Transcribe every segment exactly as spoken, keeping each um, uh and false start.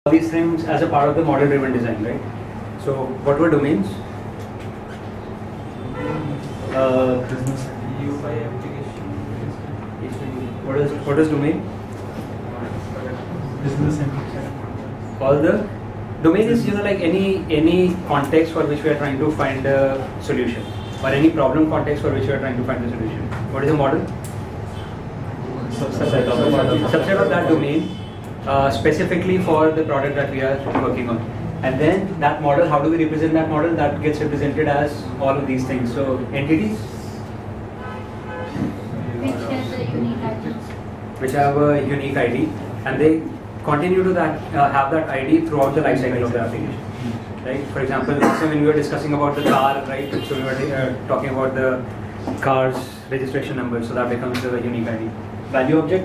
these things as a part of the model-driven design, right? So, what were domains? Uh, Business U I application. what is what is domain? Business application. All the domain is you know like any any context for which we are trying to find a solution, or any problem context for which we are trying to find a solution. What is a model? Subset of Subset of that domain, uh, specifically for the product that we are working on. And then that model, how do we represent that model? That gets represented as all of these things. So entities, Which has a unique I D. which have a unique I D, and they continue to that uh, have that I D throughout the life cycle of the application. Right? For example, last time when we were discussing about the car, right? So we were uh, talking about the car's registration number, so that becomes a unique I D. Value object.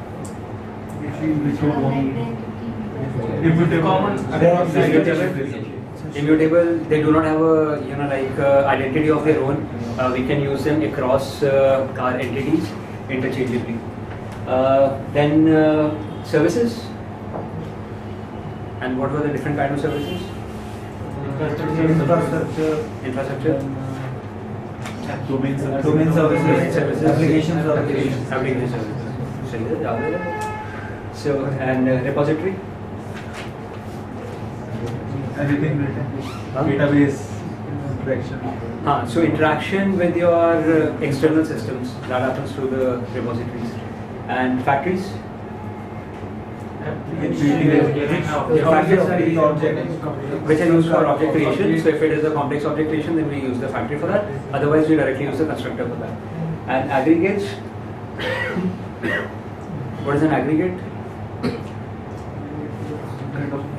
Immutable, they do not have a you know like uh, identity of their own. Uh, we can use them across uh, our entities interchangeably. Uh, then uh, services. And what were the different kind of services? Infrastructure. Infrastructure. Domain services. Domain services. Domain services. Application services. Application, application services. So and uh, repository. Anything written. Huh? Database interaction. Ah, so interaction with your uh, external systems, that happens through the repositories. And factories? Factories are used which are used for object creation. So if it is a complex object creation, then we use the factory for that. Otherwise, we directly use the constructor for that. And aggregates? What is an aggregate? Kind of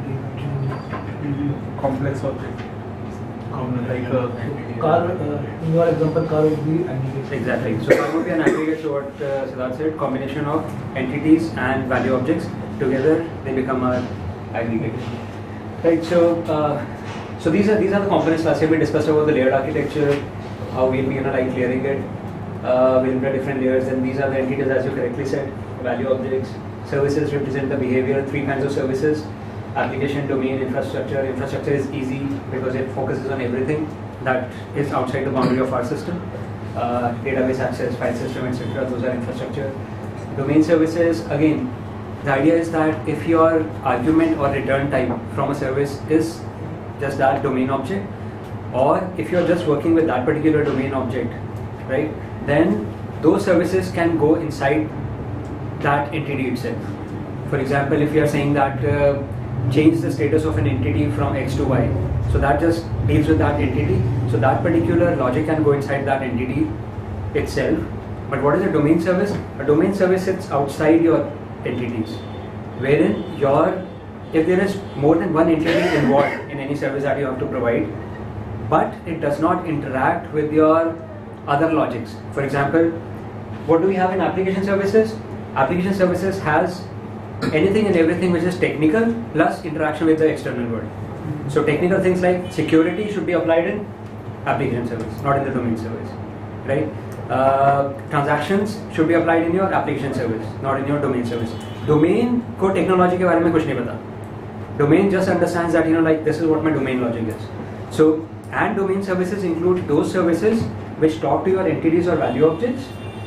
complex object. Common like a Car, uh, in your example, car would be aggregate. Exactly. So that would be an aggregate. So what uh, Siddharth said, combination of entities and value objects together, they become an aggregate. Right. So uh, so these are these are the components. Last year we discussed about the layered architecture, how we'll be you know like layering it uh, within the different layers. And these are the entities, as you correctly said, value objects. Services represent the behavior. Three kinds of services: application, domain, infrastructure. Infrastructure is easy because it focuses on everything that is outside the boundary of our system. Uh, database access, file system, et cetera. Those are infrastructure. Domain services, again, the idea is that if your argument or return type from a service is just that domain object, or if you're just working with that particular domain object, right, then those services can go inside that entity itself. For example, if you are saying that uh, change the status of an entity from X to Y, so that just deals with that entity. So that particular logic can go inside that entity itself. But what is a domain service? A domain service sits outside your entities, wherein your if there is more than one entity involved in any service that you have to provide, but it does not interact with your other logics. For example, what do we have in application services? Application services has anything and everything which is technical plus interaction with the external world. So technical things like security should be applied in application service, not in the domain service, right? Uh, transactions should be applied in your application service, not in your domain service. Domain को technology के बारे में कुछ नहीं पता. Domain just understands that you know like this is what my domain logic is. So and domain services include those services which talk to your entities or value objects,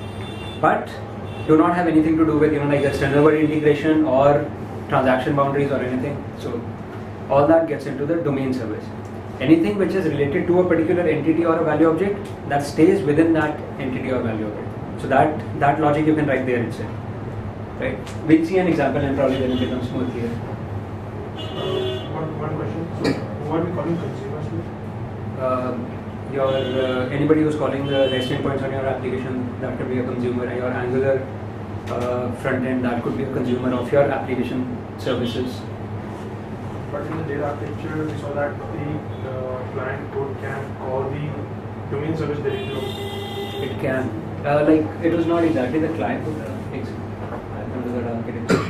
but do not have anything to do with you know like external world integration or transaction boundaries or anything. So all that gets into the domain service. Anything which is related to a particular entity or a value object that stays within that entity or value object. So that that logic you can write there itself. Right? We'll see an example and probably then it becomes more clear. Uh, one, one question. So, what are we calling consumers? Uh, your uh, anybody who's calling the REST endpoints on your application, that could be a consumer. Your Angular uh, front end, that could be a consumer of your application services. But in the data architecture, we saw that the uh, client code can call the domain service directly. It can. Uh, like it was not exactly the client who takes under that architecture.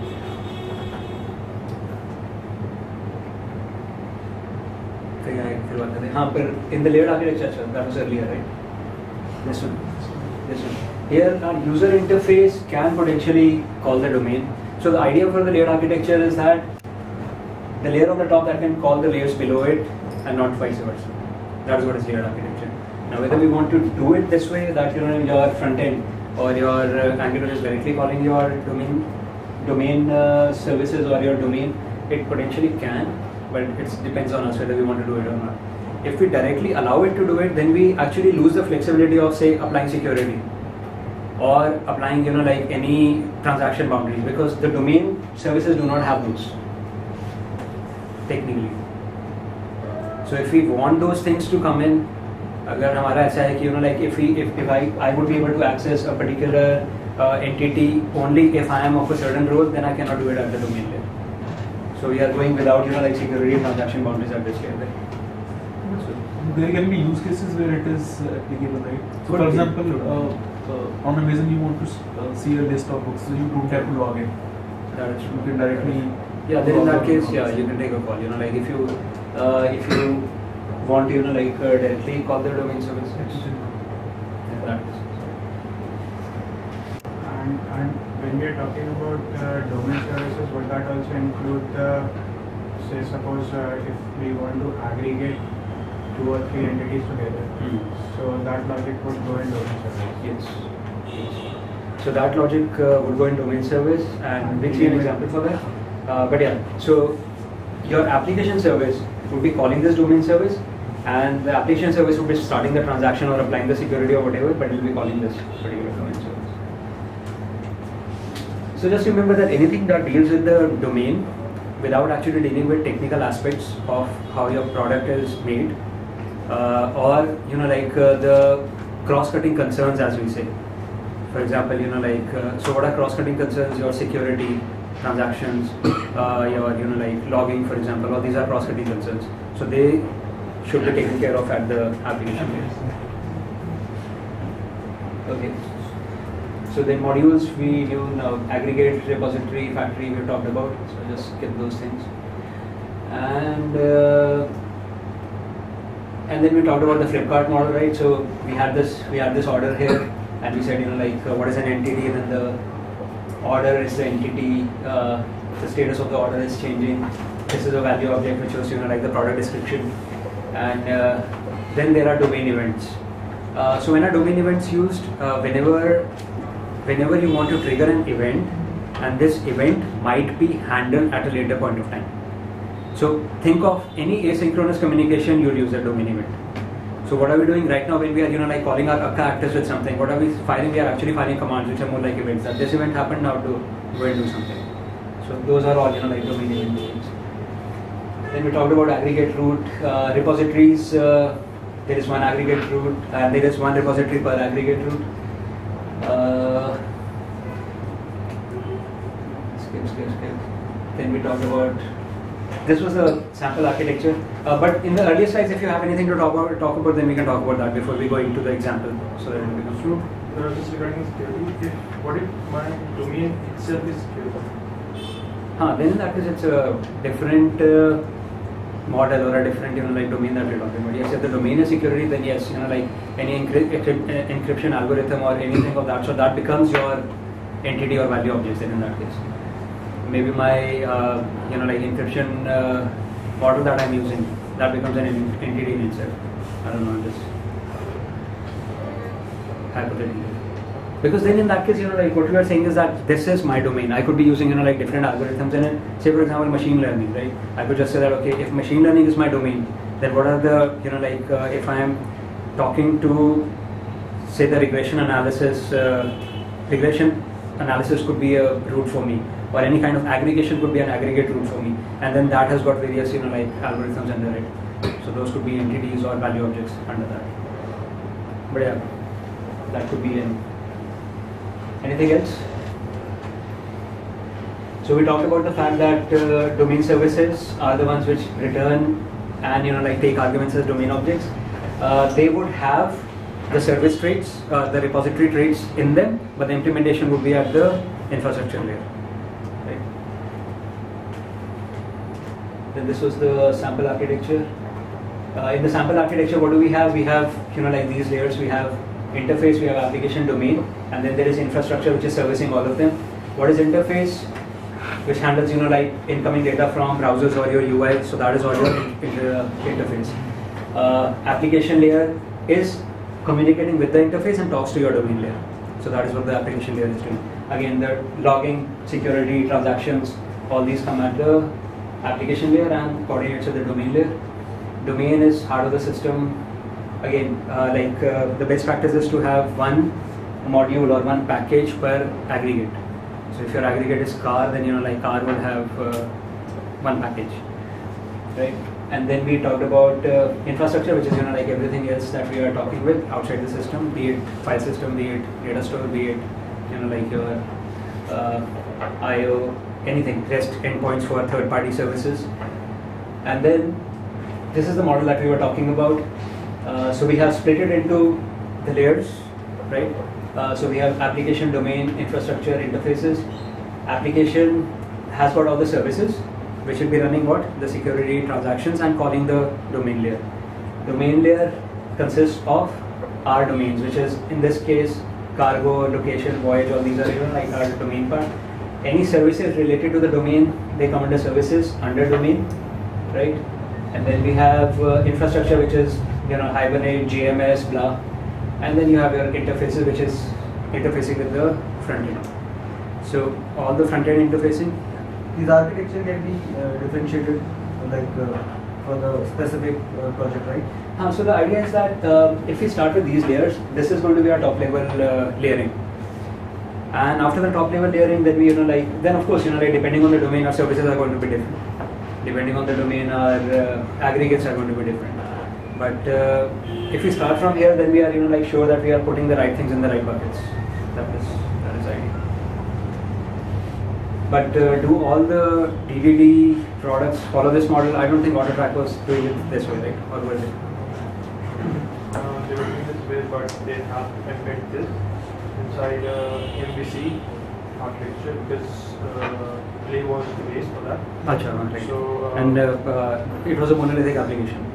हाँ, पर in the layered architecture, that was earlier, right? This one, this one. Here, our user interface can potentially call the domain. So the idea for the layered architecture is that the layer on the top that can call the layers below it and not vice versa. That is what is layered architecture. Now whether we want to do it this way, that you know your front end or your uh, Angular is directly calling your domain domain uh, services or your domain, it potentially can, but it depends on us whether we want to do it or not. If we directly allow it to do it, then we actually lose the flexibility of, say, applying security or applying, you know, like any transaction boundaries, because the domain services do not have those technically. So if we want those things to come in, अगर हमारा ऐसा है कि you know like if we if, if I I would be able to access a particular uh, entity only if I am of a certain role, then I cannot do it at the domain layer. So we are going without you know like security transaction boundaries at this layer. So there can be use cases where it is uh, applicable, right? So for be. example, uh, uh, on Amazon you want to uh, see a list of books, so you don't have to log in. that is You can directly. yeah. Then in log that on case, on yeah, this. you can take a call. You know like if you uh, if you want to you know like uh, directly call the domain service. Yeah, that is. And, and when we are talking about uh, domain services, would that also include the, say suppose uh, if we want to aggregate two or three entities together, Hmm. so that logic would go in domain service? Yes. Yes. So that logic uh, would go in domain service, and we'll see an example for that. Uh, but yeah, so your application service would be calling this domain service, and the application service would be starting the transaction or applying the security or whatever, but it will be calling this particular domain service. So just remember that anything that deals with the domain without actually dealing with technical aspects of how your product is made, uh, or you know like uh, the cross-cutting concerns, as we say. For example, you know like uh, so what are cross-cutting concerns? Your security, transactions, uh, your you know like logging, for example. All these are cross-cutting concerns. So they should be taken care of at the application layer. Okay. So then modules we do now aggregate, repository, factory we talked about. So just skip those things. And uh, and then we talked about the Flipkart model, right? So we had this we had this order here, and we said you know like uh, what is an entity? Then the order is the entity. Uh, the status of the order is changing. This is a value object which was you know like the product description, and uh, then there are domain events. Uh, so when a domain events used, uh, whenever whenever you want to trigger an event, and this event might be handled at a later point of time. So think of any asynchronous communication, you'll use a domain event. So what are we doing right now when we are you know like calling our akka actors with something? What are we filing? We are actually filing commands which are more like events. That this event happened, now to go and do something. So those are all you know like domain events. Then we talked about aggregate root, uh, repositories. Uh, there is one aggregate root, and there is one repository per aggregate root. Uh, skip, skip, skip. Then we talked about, this was the sample architecture. Uh, but in the earlier slides, if you have anything to talk about, talk about, then we can talk about that before we go into the example. So that it becomes So, uh, just regarding security, if what if my domain itself is secure? Huh, then in that case, it's a different uh, model or a different you know like domain that we're talking about. Yes, if the domain is security, then yes, you know like any encrypt, encrypt, encryption algorithm or anything of that, so that becomes your entity or value objects. Then in that case, maybe my uh, you know like encryption uh, model that I'm using, that becomes an entity in itself. I don't know, just hypothetically. Because then in that case, you know, like what we are saying is that this is my domain. I could be using, you know, like different algorithms in it. Say, for example, machine learning, right? I could just say that, okay, if machine learning is my domain, then what are the, you know, like uh, if I am talking to, say, the regression analysis, uh, regression analysis could be a route for me, or any kind of aggregation could be an aggregate route for me, and then that has got various, you know, like algorithms under it. So those could be entities or value objects under that. But yeah, that could be in. Anything else? So we talked about the fact that uh, domain services are the ones which return and you know like take arguments as domain objects. Uh, they would have the service traits, uh, the repository traits in them, but the implementation would be at the infrastructure layer. Right? Then this was the sample architecture. Uh, in the sample architecture, what do we have? We have you know like these layers. We have interface, we have application domain, and then there is infrastructure which is servicing all of them. What is interface? which handles, you know, like incoming data from browsers or your U I. So that is all your inter interface. Uh, application layer is communicating with the interface and talks to your domain layer. So that is what the application layer is doing. Again, the logging, security, transactions, all these come at the application layer and coordinates with the domain layer. Domain is heart of the system. Again, uh, like uh, the best practice is to have one module or one package per aggregate. So if your aggregate is car, then, you know, like car will have uh, one package, right? And then we talked about uh, infrastructure, which is, you know, like everything else that we are talking with outside the system, be it file system, be it data store, be it, you know, like your uh, I O, anything, REST endpoints for third-party services. And then this is the model that we were talking about. Uh, so we have split it into the layers, right? Uh, so we have application, domain, infrastructure, interfaces. Application has got all the services, which will be running what? The security, transactions, and calling the domain layer. Domain layer consists of our domains, which is in this case cargo, location, voyage, all these are, you know, like our domain part. Any services related to the domain, they come under services, under domain, right? And then we have uh, infrastructure, which is, you know, Hibernate, J M S, blah. And then you have your interfaces, which is interfacing with the front end. So all the front end interfacing. These architecture can be uh, differentiated, like uh, for the specific uh, project, right? Uh, so the idea is that uh, if we start with these layers, this is going to be our top level uh, layering. And after the top level layering, then we, you know, like, then of course, you know, like depending on the domain, our services are going to be different. Depending on the domain, our uh, aggregates are going to be different. But uh, if we start from here, then we are, you know, like sure that we are putting the right things in the right buckets. That is that is the idea. But uh, do all the D V D products follow this model? I don't think AutoTrack was doing it this way, right? Or was it? Uh, they were doing this way, but they have embed this inside uh, M V C architecture because uh, Play was the base for that. Achha, right. So, uh, and uh, uh, it was a monolithic application.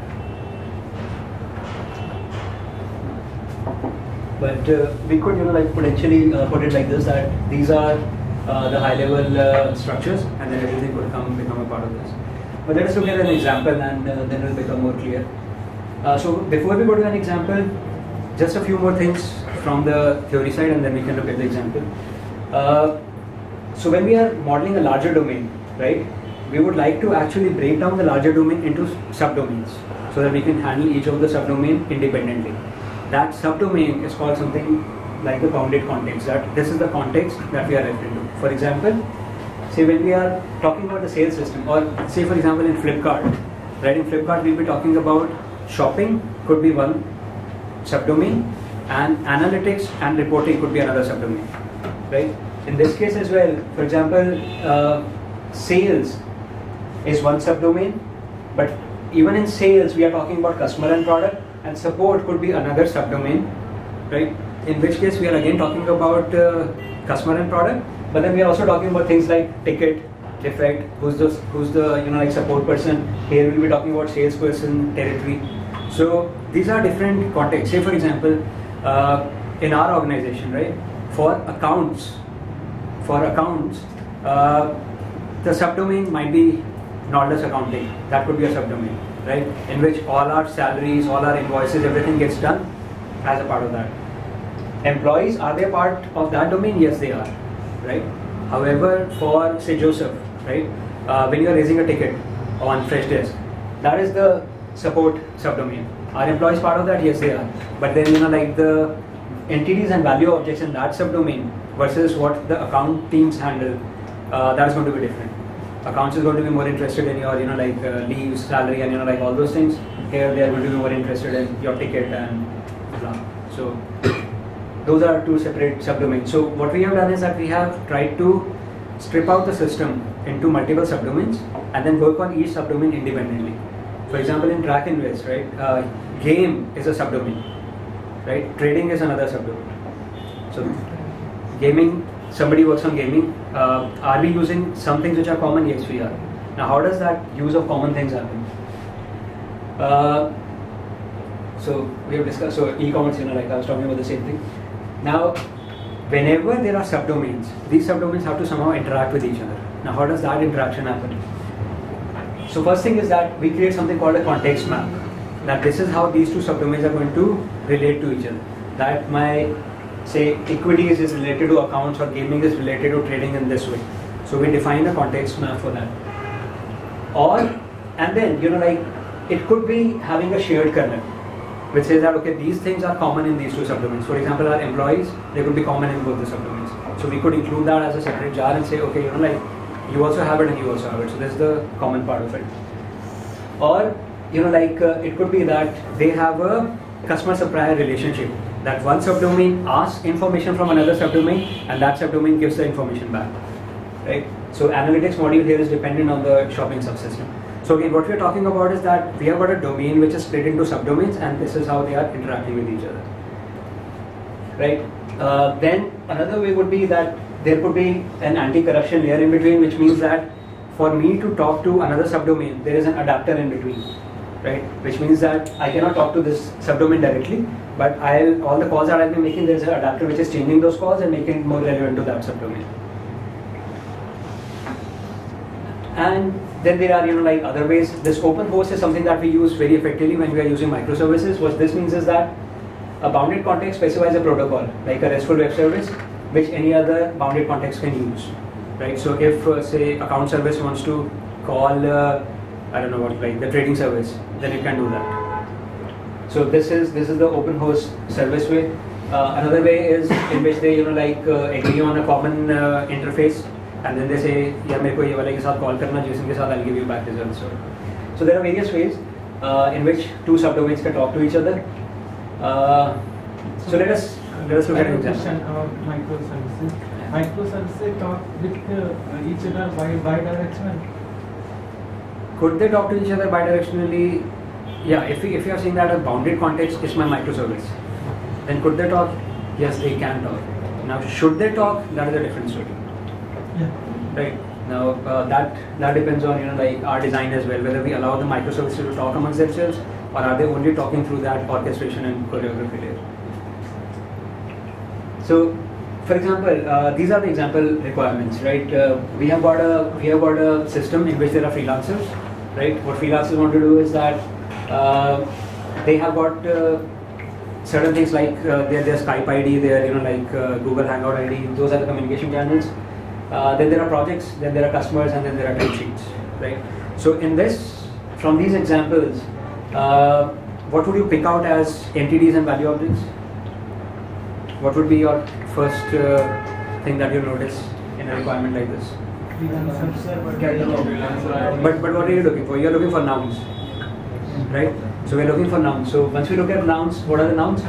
But uh, we could, you know, like potentially uh, put it like this, that these are uh, the high-level uh, structures, and then everything could come become a part of this. But let us look at an example, and uh, then it will become more clear. Uh, so before we go to an example, just a few more things from the theory side, and then we can look at the example. Uh, so when we are modeling a larger domain, right, we would like to actually break down the larger domain into subdomains, so that we can handle each of the subdomain independently. That subdomain is called something like the bounded context, that this is the context that we are referring to. For example, say when we are talking about the sales system, or say for example in Flipkart, right, in Flipkart we'll be talking about shopping could be one subdomain, and analytics and reporting could be another subdomain, right? In this case as well, for example, uh, sales is one subdomain, but even in sales we are talking about customer and product, and support could be another subdomain, right? In which case we are again talking about uh, customer and product, but then we are also talking about things like ticket, defect, who's the who's the you know like support person. Here we'll be talking about salesperson, territory. So these are different contexts. Say for example, uh, in our organization, right, for accounts, for accounts, uh, the subdomain might be knowledge accounting. That could be a subdomain, right, in which all our salaries, all our invoices, everything gets done as a part of that. Employees, are they a part of that domain? Yes, they are, right? However, for say Joseph, right, uh, when you are raising a ticket on Freshdesk, that is the support subdomain. Are employees part of that? Yes, they are. But then, you know, like the entities and value objects in that subdomain versus what the account teams handle, uh, that is going to be different. Accounts is going to be more interested in your, you know, like uh, leaves, salary, and you know, like all those things. Here, they are going to be more interested in your ticket and blah. So those are two separate subdomains. So what we have done is that we have tried to strip out the system into multiple subdomains and then work on each subdomain independently. For example, in track invest, right, uh, game is a subdomain, right? Trading is another subdomain. So gaming, somebody works on gaming. Uh, are we using some things which are common? Yes, we are. Now, how does that use of common things happen? Uh, so we have discussed. So e-commerce, you know, like I was talking about the same thing. Now, whenever there are subdomains, these subdomains have to somehow interact with each other. Now how does that interaction happen? So first thing is that we create something called a context map. That this is how these two subdomains are going to relate to each other. That my, say, equities is related to accounts or gaming is related to trading in this way. So we define a context map for that. Or, and then, you know, like, it could be having a shared kernel, which says that, okay, these things are common in these two subdomains. For example, our employees, they could be common in both the subdomains. So we could include that as a separate jar and say, okay, you know, like, you also have it and you also have it. So this is the common part of it. Or, you know, like, uh, it could be that they have a customer-supplier relationship. That one subdomain asks information from another subdomain and that subdomain gives the information back. Right? So analytics module here is dependent on the shopping subsystem. So again, what we are talking about is that we have got a domain which is split into subdomains and this is how they are interacting with each other. Right? Uh, then another way would be that there could be an anti-corruption layer in between, which means that for me to talk to another subdomain, there is an adapter in between. Right? Which means that I cannot talk to this subdomain directly, but I'll, all the calls that I'll be making, there's an adapter which is changing those calls and making it more relevant to that subdomain. And then there are, you know, like other ways. This open host is something that we use very effectively when we are using microservices. What this means is that a bounded context specifies a protocol, like a RESTful web service, which any other bounded context can use. Right? So if, uh, say, account service wants to call, uh, I don't know what, like the trading service, then it can do that. So this is this is the open host service way. Uh, another way is in which they, you know, like uh, agree on a common uh, interface. And then they say, yeah, मेरे को ये वाले के साथ call करना, जिसके के साथ I'll give you back results. So, so there are various ways uh, in which two subdomains can talk to each other. Uh, so let us let us look at an example. About microservices. Microservices talk with uh, each other by bi-directional. Could they talk to each other bidirectionally? Yeah, if we if you are saying that a bounded context is my microservice, then could they talk? Yes, they can talk. Now, should they talk? That is a different story. Yeah. Right. Now uh, that that depends on, you know, like our design as well, whether we allow the microservices to talk amongst themselves or are they only talking through that orchestration and choreography layer. So, for example, uh, these are the example requirements, right? Uh, we have got a we have got a system in which there are freelancers, right? What freelancers want to do is that uh, they have got uh, certain things like uh, their their Skype I D, their, you know, like uh, Google Hangout I D. Those are the communication channels. Uh, then there are projects, then there are customers, and then there are timesheets, right? So in this, from these examples, uh, what would you pick out as entities and value objects? What would be your first uh, thing that you notice in a requirement like this? But but what are you looking for? You're looking for nouns, right? So we're looking for nouns. So once we look at nouns, what are the nouns?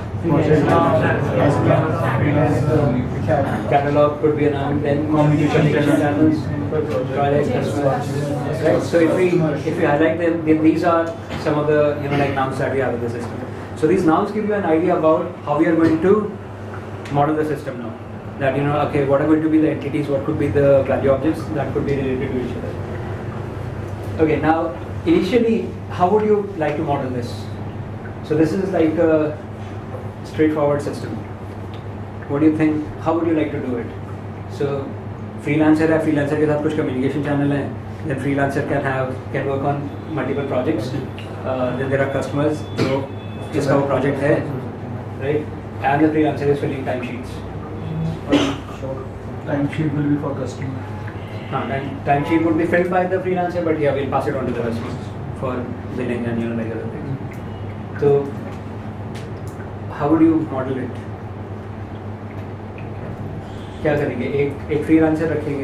Catalog could be a noun. Then communication channels, project, customers. Right. So if we if we highlight them, then these are some of the, you know, like nouns that we have in the system. So these nouns give you an idea about how we are going to model the system now. That, you know, okay, what are going to be the entities? What could be the value objects that could be related to each other? Okay. Now, initially, how would you like to model this? So this is like a straightforward system. What do you think? How would you like to do it? So freelancer है, freelancer के साथ कुछ communication channel है. Then freelancer can have can work on multiple projects. Uh, then there are customers जो जिसका वो project है, right? And the freelancer is filling timesheets. Timesheet will be for customer. Uh, time, time sheet would be filled by the freelancer, but yeah, we'll pass it on to the customers for billing and, you know, like other things. So, how would you model it? क्या करेंगे? एक एक freelancer रखेंगे.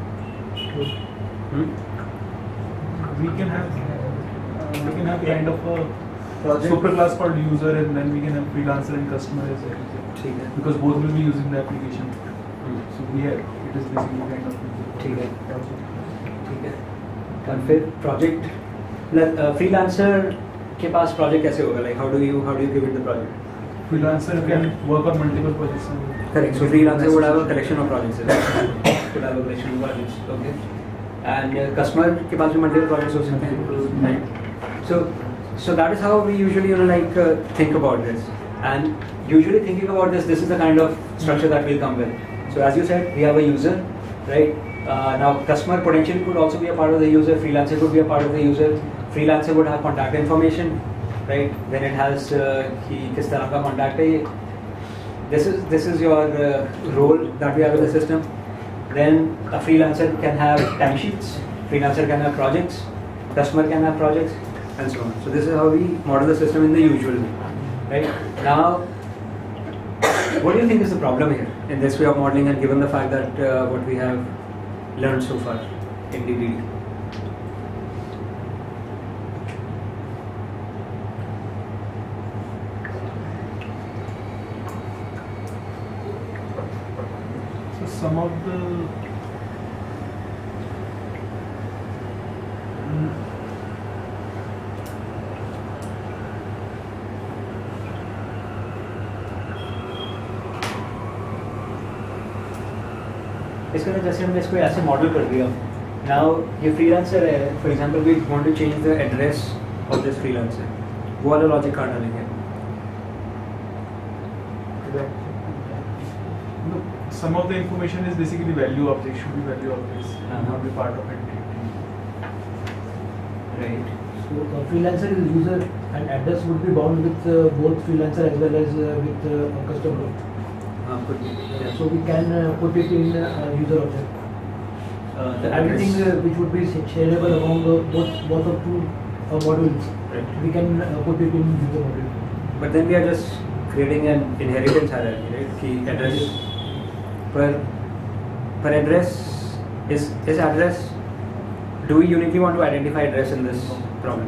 Hmm? We can have uh, we can have kind of a Project. super class called user, and then we can have freelancer and customer as well. ठीक है. Because both will be using the application. Hmm. So we have it is basically kind of user. ठीक है. ठीक है. और फिर project, freelancer के पास project कैसे होगा? Like how do you how do you give it the project? Freelancer can work on multiple projects. Correct. So freelancer would have a collection of projects. Could have a collection of projects. Okay. And uh, customer के पास भी multiple projects हो सकते हैं. Right. So so that is how we usually, you know, like uh, think about this. And usually thinking about this, this is the kind of structure that we'll come with. So as you said, we have a user, right? Uh, now, customer potentially could also be a part of the user. Freelancer could be a part of the user. Freelancer would have contact information, right? Then it has uh, कि किस तरह का contact है. This is this is your uh, role that we have in the system. Then a freelancer can have timesheets. Freelancer can have projects. Customer can have projects, and so on. So this is how we model the system in the usual way, right? Now, what do you think is the problem here in this way of modeling, and given the fact that uh, what we have learned so far in D D D? So some of the इसके अंदर जैसे हमने इसको ऐसे model कर दिया. Now ये freelancer है, for example we want to change the address of this freelancer. वो वाला लॉजिक कहाँ डालेंगे? some of the information is basically value objects, should be value objects, Uh-huh. not be part of it. Right. So uh, freelancer is user and address would be bound with uh, both freelancer as well as uh, with uh, customer. हाँ, could be. Yeah. So we can uh, put it in uh, user object. Uh, the Everything address. uh, which would be shareable among uh, both both of two uh, modules, Right. we can uh, put it in user module. But then we are just creating an inheritance hierarchy, right? कि address per per address is is address. Do we uniquely want to identify address in this problem?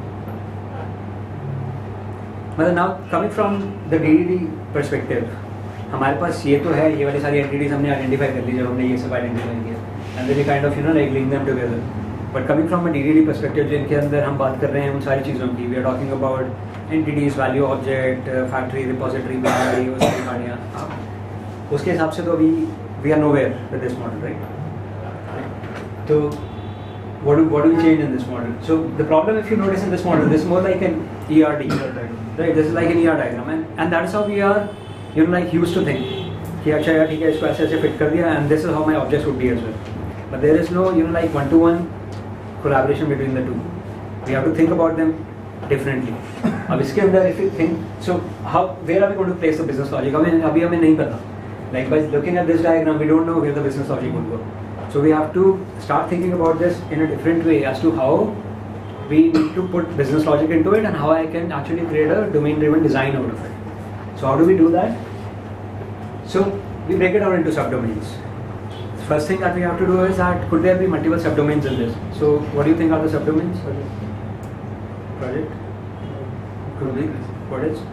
मतलब now coming from the D D D perspective, हमारे पास ये तो है, ये वाली सारी entities हमने आइडेंटिफाई कर ली जब हमने ये सब आइडेंटिफाई किया, and then we kind of you know like link them together. But coming from a DDD perspective जिनके अंदर हम बात कर रहे हैं उन सारी चीज़ों की, we are talking about entities, value object, factory, repository, binary, वो सारी कहानियाँ. उसके हिसाब से तो अभी we are nowhere with this model, right? तो what do what do we change in this model? So the problem, if you notice in this model, this is more like an E R D, right? This is like an E R diagram, and and that is how we are, you know, like used to think. कि अच्छा यार ठीक है, इसको ऐसे ऐसे fit कर दिया, and this is how my objects would be as well. But there is no, you know, like one-to-one collaboration between the two. We have to think about them differently. अब इसके अंदर if you think, so how where are we going to place the business logic? हमें अभी हमें नहीं पता. Like by looking at this diagram, we don't know where the business logic would go. So we have to start thinking about this in a different way as to how we need to put business logic into it and how I can actually create a domain-driven design out of it. So how do we do that? So we break it out into subdomains. The first thing that we have to do is that could there be multiple subdomains in this? So what do you think are the subdomains? Project? Could be. What is?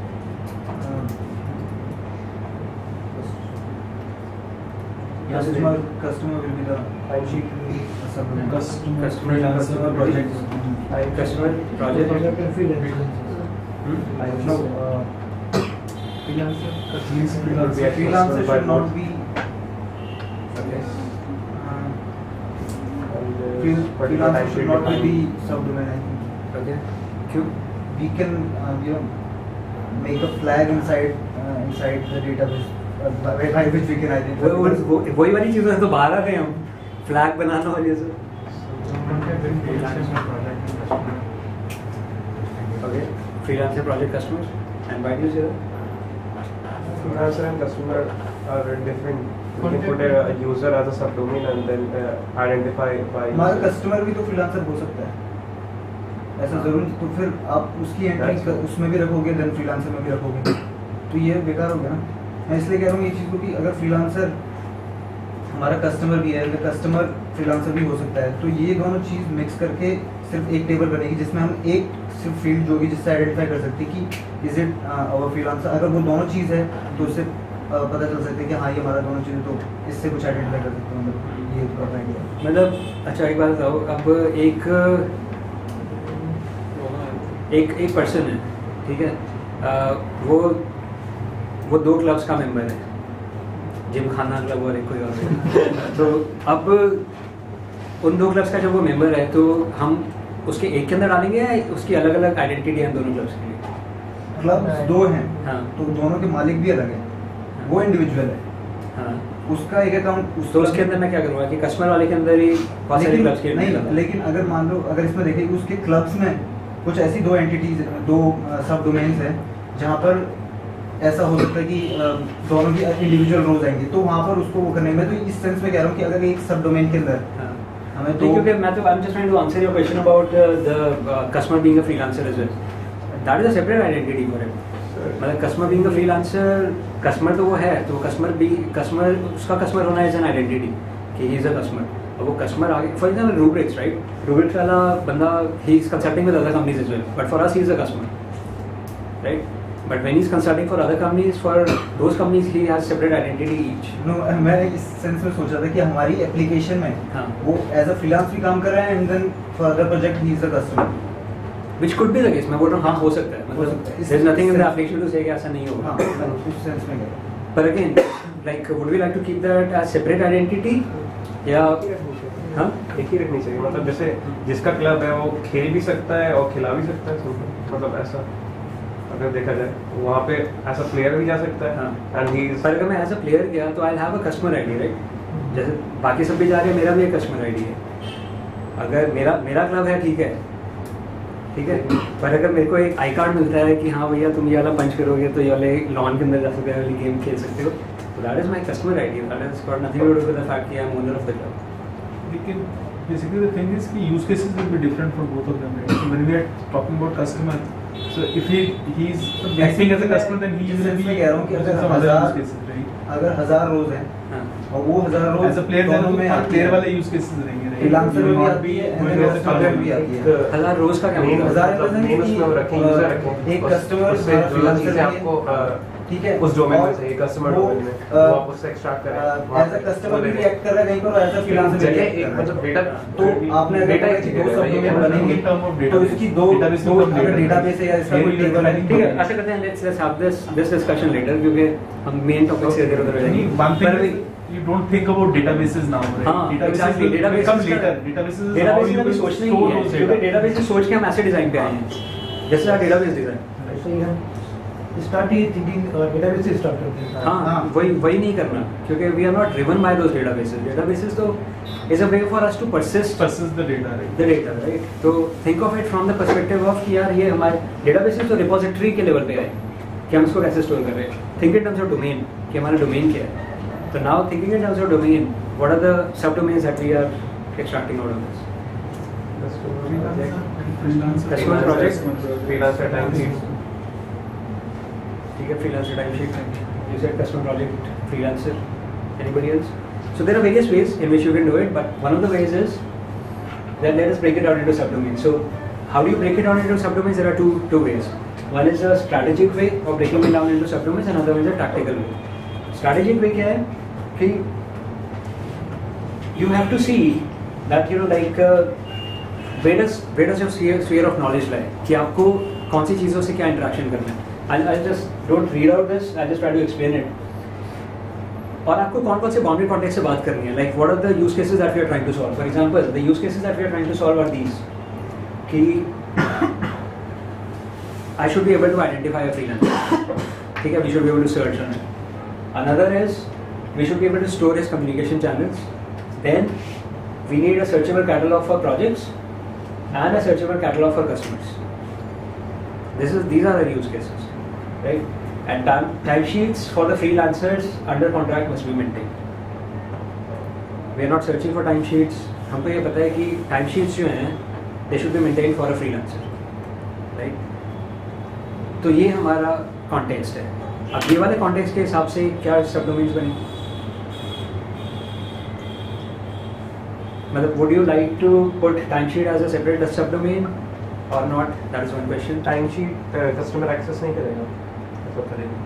Customer, customer will be the sheet subdomain. Customer, Customer, Customer projects. Customer, project. Project and freelance. Hmm? I don't know. Uh, freelancer, freelancer, freelancer should not be. Okay. Uh, free- freelancer should not be the subdomain. I think Okay. Q. we can, uh, you know, make a flag inside uh, inside the database uh, by, by which we can identify. वो वो वही वाली चीज़ों से तो बाहर आ गए हम, फ्लैग बनाना और ये सब. Okay. Freelancer, project, customers, and why do you say that? Freelancer and customer are different. You can put a user as a subdomain and then uh, identify by. हमारा कस्टमर भी तो फ्रीलांसर हो सकता है, ऐसा जरूर. तो फिर आप उसकी एंट्री उसमें भी रखोगे, देन फ्रीलांसर में भी रखोगे, तो ये बेकार हो गया ना. मैं इसलिए कह रहा हूँ ये चीज़ को कि अगर फ्रीलांसर हमारा कस्टमर भी है, तो कस्टमर फ्रीलांसर भी हो सकता है, तो ये दोनों चीज़ मिक्स करके सिर्फ एक टेबल बनेगी जिसमें हम एक सिर्फ फील्ड जो होगी जिससे आइडेंटिफाई कर सकते हैं कि इज इट आवर फ्रीलांसर. अगर वो दोनों चीज़ है तो उससे uh, पता चल सकता है कि हाँ ये हमारा दोनों चीज़ें, तो इससे कुछ आइडेंटिफाई कर सकते हैं. मतलब ये एक आइडिया. मतलब अच्छा एक बात बताओ, अब एक एक एक पर्सन है, ठीक है, आ, वो वो दो क्लब्स का मेंबर है, जिम खाना क्लब और एक कोई और. तो अब उन दो क्लब्स का जब वो मेंबर है तो हम उसके एक के अंदर डालेंगे या उसकी अलग अलग आइडेंटिटी है दोनों क्लब्स के लिए? क्लब्स दो हैं, हाँ. तो दोनों के मालिक भी अलग हैं, वो इंडिविजुअल है. हाँ. उसका एक अकाउंट तो उसके अंदर मैं क्या करूँगा कि कस्टमर वाले के अंदर ही बहुत सारे क्लब्स के नहीं, लेकिन अगर मान लो अगर इसमें देखें उसके क्लब्स में कुछ ऐसी दो एंटिटीज दो सब डोमेन्स हैं जहाँ पर ऐसा हो सकता है कि अ, दोनों की इंडिविजुअल रोज आएंगी, तो वहाँ पर उसको वो करने में, तो इस सेंस में कह रहा हूँ कि अगर एक सब डोमेन के अंदर हमें तो दो, क्योंकि मैं तो I am just trying to answer your question about the customer being a freelancer as well, that is a separate identity for it. मतलब customer being a freelancer, customer तो वो है, तो कस्टमर भी कस्टमर उसका कस्टमर होना is an identity कि ही is a customer. और वो कस्टमर आगे for example rubrics, right, rubrics वाला बंदा he is consulting with other companies as well, but for us he is a customer, right. But when he's consulting for other companies, for those companies he has separate identity each. no, मैं इस sense में सोच रहा था कि हमारी application में हाँ. वो एज अ फ्रीलांस भी काम कर रहा है and then for other project he is a customer, Which could be the case. मैं बोल रहा हूँ हाँ हो सकता है, हो सकता है। मतलब there's nothing in the application to say कि ऐसा नहीं होगा। हाँ, मैं उस सेंस में कह रहा हूँ। But again, like would we like to keep that as separate identity या हाँ एक ही रखनी चाहिए, मतलब जैसे जिसका क्लब है वो खेल भी सकता है और खिला भी सकता है, मतलब ऐसा अगर देखा जाए वहाँ पे ऐसा प्लेयर भी जा सकता है। एंड ही पर अगर मैं एज अ प्लेयर गया तो I have a customer ID, right, जैसे बाकी सब भी जा रहे हैं, मेरा भी एक कस्टमर आईडी है। अगर मेरा मेरा क्लब है, ठीक है ठीक है, पर अगर मेरे को एक आई कार्ड मिलता है कि हाँ भैया तुम ये वाला पंच करोगे तो ये वाले लॉन के अंदर जा सकते हो, वाली गेम खेल सकते हो, तो that is my customer ID, that is got nothing to do with the fact कि I am owner of the club. लेकिन basically the thing is कि use cases will be different for both of them, right? So when we are talking about customer, so if he he is acting as a customer, then he will be कह रहा हूँ कि अगर some other use हजार cases, right? अगर हजार रोज हैं हाँ और वो हजार रोज As a player, then दोनों में हर आती player है। वाले use cases रहेंगे, right? फ्रीलांसर You में will भी not आती be है going and as a then customer. भी आती है। हजार रोज का क्या मेन मतलब? हजार मतलब represents मेन उसमें वो रखें, कि, यूजर अ, रखें, एक उस- customer उससे हमारा जो freelancer चीजें है, आपको अ, ठीक है, उस डोमेन में और चाहिए, कस्टमर वो, डोमेन में अ, वो आप उससे एक्सट्रैक्ट करें वहाँ एज अ पे। कस्टमर भी वो रिएक्ट कर रहा है कहीं पर, एज अ फ्रीलांसर भी जगह react एक कर रहा मतलब है। डेटा तो आपने अगर डेटा बोला एक कि चीज़ दो है, सब ये डोमेन मतलब बनेंगे in term of तो database. इसकी दो Database दो में कम अगर data डेटाबेस है या इसका कोई टेबल है, ठीक है, ऐसा करते हैं, let's let's have this this discussion later, क्योंकि हम मेन टॉपिक से इधर उधर हो नहीं, जाएंगे। one thing पर is you don't think about databases now, right? हाँ, Databases exactly, will databases come का- later. Databases is how database you में भी will सोचना ही store नहीं है, those क्योंकि data. डेटाबेस से सोच के हम ऐसे डिजाइन पे आए हैं जैसे आप database design. So you have started thinking uh, database से start करते हैं। हाँ हाँ। वही वही नहीं करना, क्योंकि we are not driven by those databases. Databases तो is a way for us to persist Persist the data, right? The data, right. तो think of it from the perspective of कि यार ये हमारे डेटाबेसेस तो रिपोजिटरी के level पे है कि हम इसको कैसे स्टोर कर रहे हैं। Think in terms of domain कि हमारा डोमेन क्या है। तो now thinking in terms of domain, what are the sub domains that we are extracting out of this? Customer project. Freelancer time sheet, ठीक है, freelancer time sheet, you said customer project, freelancer, anybody else? So there are various ways in which you can do it, but one of the ways is that let us break it down into subdomains. So how do you break it down into subdomains? There are two two ways. One is a strategic way of breaking it down into subdomains, and another one is a tactical way. Strategic way क्या है कि you have to see that you know like uh, where does where does your sphere, sphere of knowledge lie, कि आपको कौन सी चीज़ों से क्या interaction करना है। I'll, I'll just don't read out this, I'll just try to explain it. और आपको कौन कौन से बाउंड्री कॉन्टेक्स्ट से बात करनी है, like what are the use cases that we are trying to solve. For example the use cases that we are trying to solve are these कि I should be able to identify a freelancer, ठीक है, we should be able to search on it. Another is we should be able to store his communication channels, then we need a searchable catalog for projects and a searchable catalog for customers. This is these are the use cases, right? And time timesheets for the freelancers under contract must be maintained. We are not searching for timesheets. हमको ये पता है कि timesheets जो हैं they should be maintained for a freelancer, right? तो ये हमारा context है। अब ये वाले context के हिसाब से क्या subdomains बने? मतलब would you like to put timesheet as a separate subdomain or not? That is one question. Time sheet customer access नहीं करेगा, ऐसा करेगा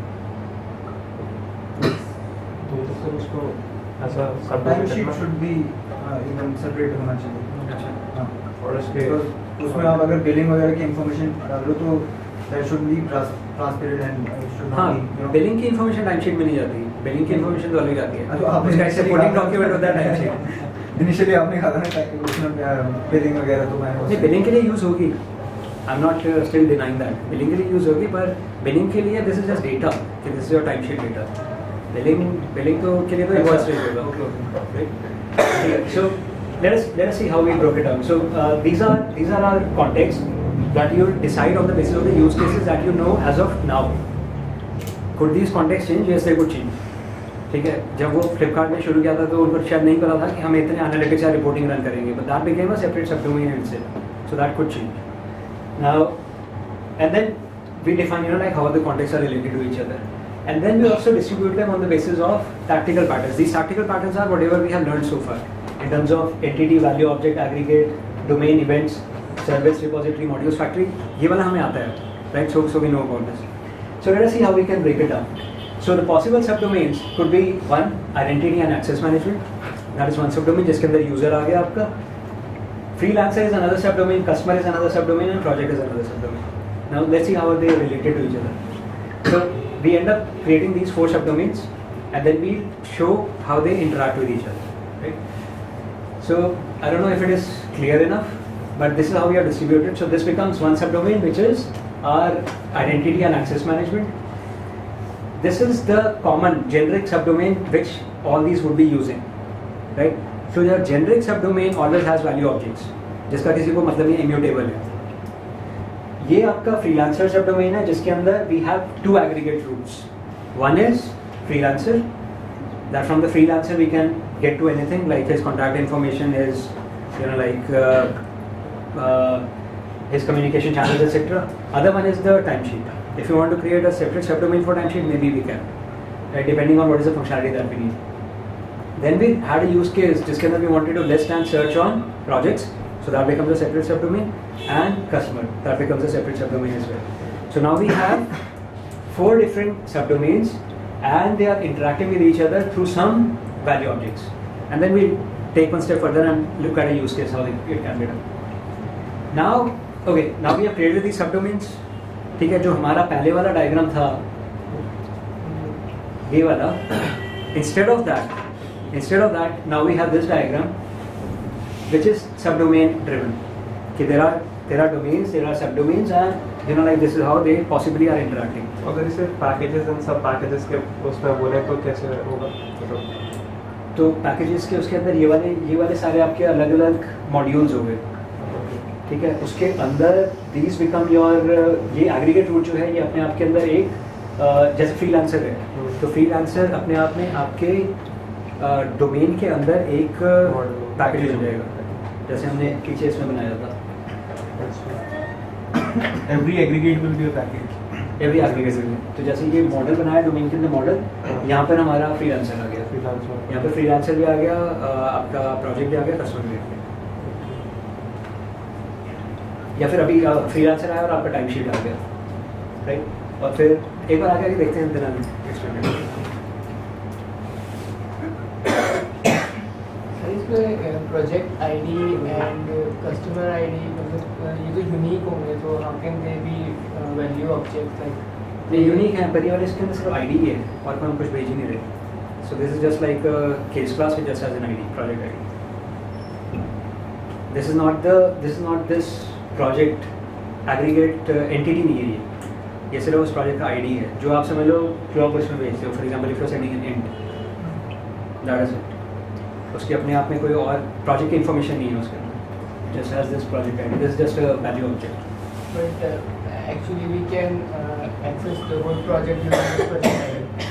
तो फिर उसको ऐसा सब टाइम शीट शुड बी एकदम सेपरेट होना चाहिए। अच्छा, हाँ, और उसके Because उसमें आप अगर बिलिंग वगैरह की इंफॉर्मेशन डाल लो तो that should be transparent and it should हाँ, नॉट बी बिलिंग की इन्फॉर्मेशन टाइमशीट में नहीं जाती, बिलिंग की इन्फॉर्मेशन तो अलग आती है। तो आप उसका सपोर्टिंग डॉक्यूमेंट होता है टाइमशीट। इनिशियली आपने कहा था ना कि उसमें बिलिंग वगैरह तो मैं नहीं, बिलिंग के लिए यूज होगी, I am not still denying that billing के लिए यूज होगी, पर बिलिंग के लिए दिस इज जस्ट डेटा कि this is your timesheet data. Billing billing तो के लिए तो इनवॉइस रेज होगा, right? So let us let us see how we broke it down. So uh, these are these are our contexts that you decide on the basis of the use cases that you know as of now. Could these contexts change? Yes, they could change. ठीक है, जब वो फ्लिपकार्ट में शुरू किया था तो उनको शायद नहीं पता था कि हम इतने एनालिटिक्स या रिपोर्टिंग रन करेंगे, but that became a separate subdomain in itself, so that could change now. And then we define, you know, like how the contexts are related to each other, and then we also distribute them on the basis of tactical patterns. These tactical patterns are whatever we have learned so far in terms of entity, value, object, aggregate, domain, events, service, repository, modules, factory. ये वाला हमें आता है, right? So so we know about this. So let us see how we can break it down. So the possible subdomains could be one, identity and access management. That is one subdomain जिसके अंदर user आ गया आपका. Freelancer is another subdomain, customer is another subdomain, and project is another subdomain. Now let's see how they are related to each other. So we end up creating these four subdomains, and then we show how they interact with each other, right? So I don't know if it is clear enough, but this is how we are distributed. So this becomes one subdomain, which is our identity and access management. This is the common generic subdomain which all these would be using, right? So your generic subdomain always has value objects, जिसका किसी को मतलब नहीं immutable है. ये आपका freelancer subdomain है जिसके अंदर we have two aggregate roots. One is freelancer, that from the freelancer we can get to anything like his contact information, his, you know, like uh, uh, his communication channels, et cetera. Other one is the timesheet. If you want to create a separate subdomain for timesheet, maybe we can, right? Depending on what is the functionality that we need. Then we had a use case जिसके अंदर we wanted to list and search on projects. So that becomes a separate subdomain, and customer, that becomes a separate subdomain as well. So now we have four different subdomains, and they are interacting with each other through some value objects. And then we take one step further and look at a use case how it, it can be done. Now, okay, now we have created these subdomains. ठीक है, जो हमारा पहले वाला diagram था, ये वाला, instead of that, instead of that, now we have this diagram, which is subdomain driven. कि there are there are domains, there are subdomains, and you know, like this is how they possibly are interacting. अगर इसे packages and sub packages के उसमें बोले तो कैसे होगा? तो packages के उसके अंदर ये वाले ये वाले सारे आपके अलग अलग modules हो गए, ठीक है? उसके अंदर these become your ये aggregate root जो है ये अपने आप के अंदर एक जैसे freelancer है, तो freelancer अपने आप में आपके डोमेन के अंदर एक पैकेज हो जाएगा, जैसे हमने पीछे इसमें बनाया था. Every aggregate will be a package. Every aggregate will be. तो जैसे ये मॉडल बनाया डोमेन के अंदर मॉडल, यहाँ पर हमारा फ्रीलांसर आ गया, यहाँ पर फ्रीलांसर भी आ गया, आपका प्रोजेक्ट भी आ गया, कस्टमर भी आ गया, या फिर अभी फ्रीलांसर आया और आपका टाइम शीट आ गया, राइट? और फिर एक बार आगे देखते हैं दिन experiment. Project ID and customer ID मतलब ये तो यूनिक होंगे, तो how can they be value object like? ये यूनिक है, पर ये वाले इसके अंदर सिर्फ आईडी है और हम कुछ भेज ही नहीं रहे. So this is just like case class which just has an ID, project ID. This is not the this is not this project aggregate entity नहीं है ये, ये सिर्फ उस प्रोजेक्ट का आईडी है जो आप समझ लो जो आप उसमें भेजते हो. For example if you are sending an and, that is it. उसके अपने आप में कोई और प्रोजेक्ट की इन्फॉर्मेशन नहीं है उसके अंदर, just as this project ID, this just a value object. But actually we can access the whole project using this project ID.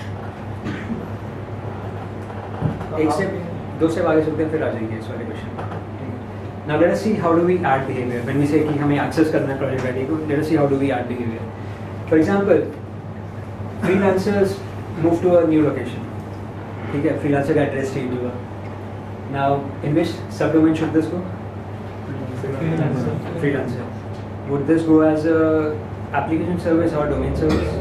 एक से दो से आगे चलते हैं फिर आ जाएंगे इस वाले question. Now let us see how do we add behaviour when we say कि हमें एक्सेस करना है प्रोजेक्ट आईडी को. Let us see how do we add behaviour. For example freelancers move to a new location, ठीक है? Freelancer का address change हुआ. Now, in which subdomain should this go? Freelancer. Freelancer. Would this go as a application service or domain service?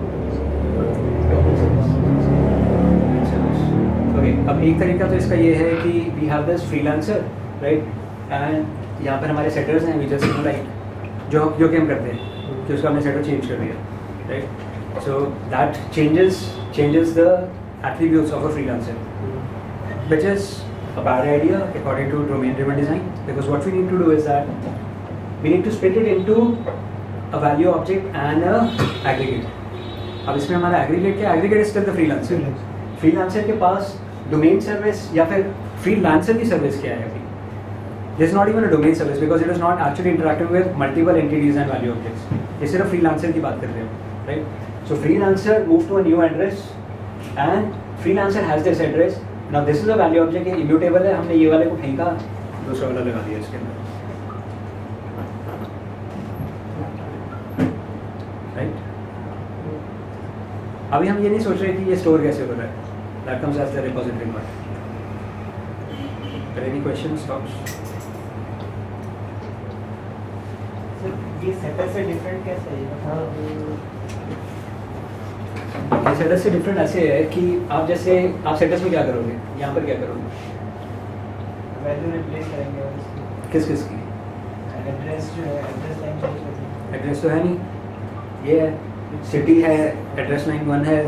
Domain service. Okay. अब एक तरीका तो इसका ये है कि we have this freelancer, right? And यहाँ पर हमारे setters हैं, we just you know like जो जो कि हम करते हैं कि उसका हमने setter change कर दिया, right? So that changes changes the attributes of a freelancer, which is a bad idea according to domain driven design, because what we need to do is that we need to split it into a value object and a aggregate. अब इसमें हमारा aggregate क्या? Aggregate is still the freelancer. Freelancer के पास domain service या फिर freelancer की service क्या है अभी? This is not even a domain service because it is not actually interacting with multiple entities and value objects. ये सिर्फ freelancer की बात कर रहे हो, right? So freelancer move to a new address and freelancer has this address. Now this is a value object, ये immutable है, हमने ये वाले को फेंका, दूसरा वाला लगा दिया इसके अंदर, right? अभी हम ये नहीं सोच रहे कि ये स्टोर कैसे हो रहा है. That comes as the repository part. Are any questions, thoughts? ये सेटर से डिफरेंट कैसे है? ये सेटर से डिफरेंट ऐसे है कि आप जैसे आप सेटर्स में क्या करोगे, यहाँ पर क्या करोगे? वैल्यू रिप्लेस करेंगे और इसकी किस किस की? एड्रेस जो है एड्रेस लाइन चेंज करेंगे. एड्रेस तो है नहीं, ये है सिटी है, एड्रेस लाइन वन है,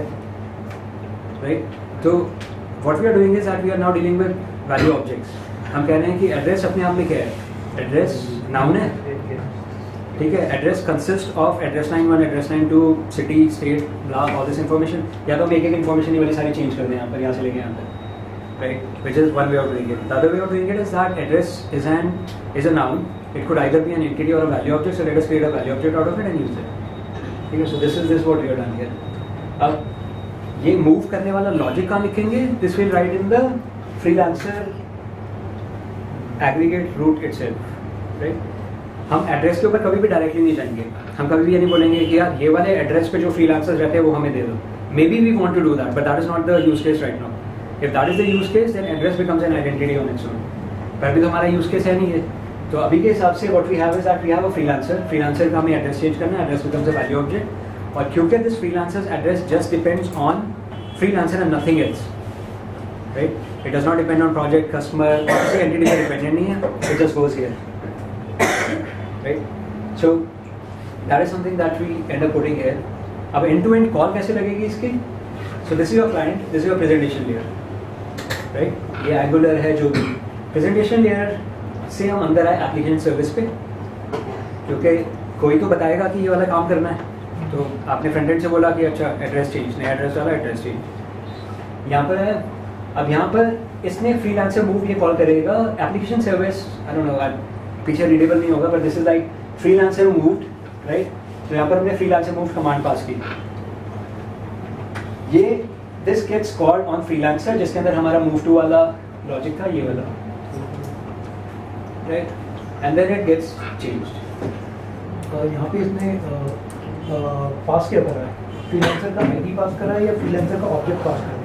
राइट? तो what we are doing is that we are now dealing with value objects. हम कह रहे हैं कि एड्रेस अपने आप में क्या है? एड्रेस नाउन है, ठीक है. Address consist of address line one, address line two, city, state, blah, all this information. या तो हम एक एक इन्फॉर्मेशन ये वाली सारी चेंज कर दें यहाँ पर, यहाँ से लेके यहाँ पर, right? Which is one way of doing it. The other way of doing it is that address is an is a noun. It could either be an entity और a value object. So let us create a value object out of it and use it. ठीक है. So this is this what we are done here. अब ये move करने वाला logic कहाँ लिखेंगे? This will write in the freelancer aggregate root itself, right? हम address के ऊपर कभी भी डायरेक्टली नहीं जाएंगे. हम कभी भी ये नहीं बोलेंगे कि यार ये वाले एड्रेस पे जो फ्रीलांसर्स रहते हैं वो हमें दे दो. Maybe we want to do that, but that is not the use case right now. If that is the use case then address becomes an identity on its own. पर अभी तो हमारा यूज केस है नहीं है. तो अभी के हिसाब से what we have is that we have a freelancer. Freelancer का हमें एड्रेस चेंज करना है, address becomes a value object. और क्योंकि this freelancer's address just depends on freelancer and nothing else, right? It does not depend on project, customer, किसी entity पे dependent नहीं है. It just goes here, right? So that is something that we end up putting here. अब end to end call कैसे लगेगी इसकी? So this is your client, this is your presentation layer, right? ये Angular है जो भी. Presentation layer से हम अंदर आए application service पे, क्योंकि कोई तो बताएगा कि ये वाला काम करना है. तो आपने फ्रंट एंड से बोला कि अच्छा एड्रेस चेंज, नया एड्रेस वाला एड्रेस चेंज यहाँ पर है. अब यहाँ पर इसने फ्रीलांसर मूव ये कॉल करेगा application service. I don't know, पीछे रीडेबल नहीं होगा, but this is like freelancer moved, right? तो यहाँ पर हमने फ्रीलांसर मूव कमांड पास की. ये this gets called on freelancer, जिसके अंदर हमारा मूव टू वाला लॉजिक था, ये वाला, right? And then it gets changed. यहाँ पे इसने पास क्या करा है? फ्रीलांसर का आईडी पास करा है या फ्रीलांसर का ऑब्जेक्ट पास करा है?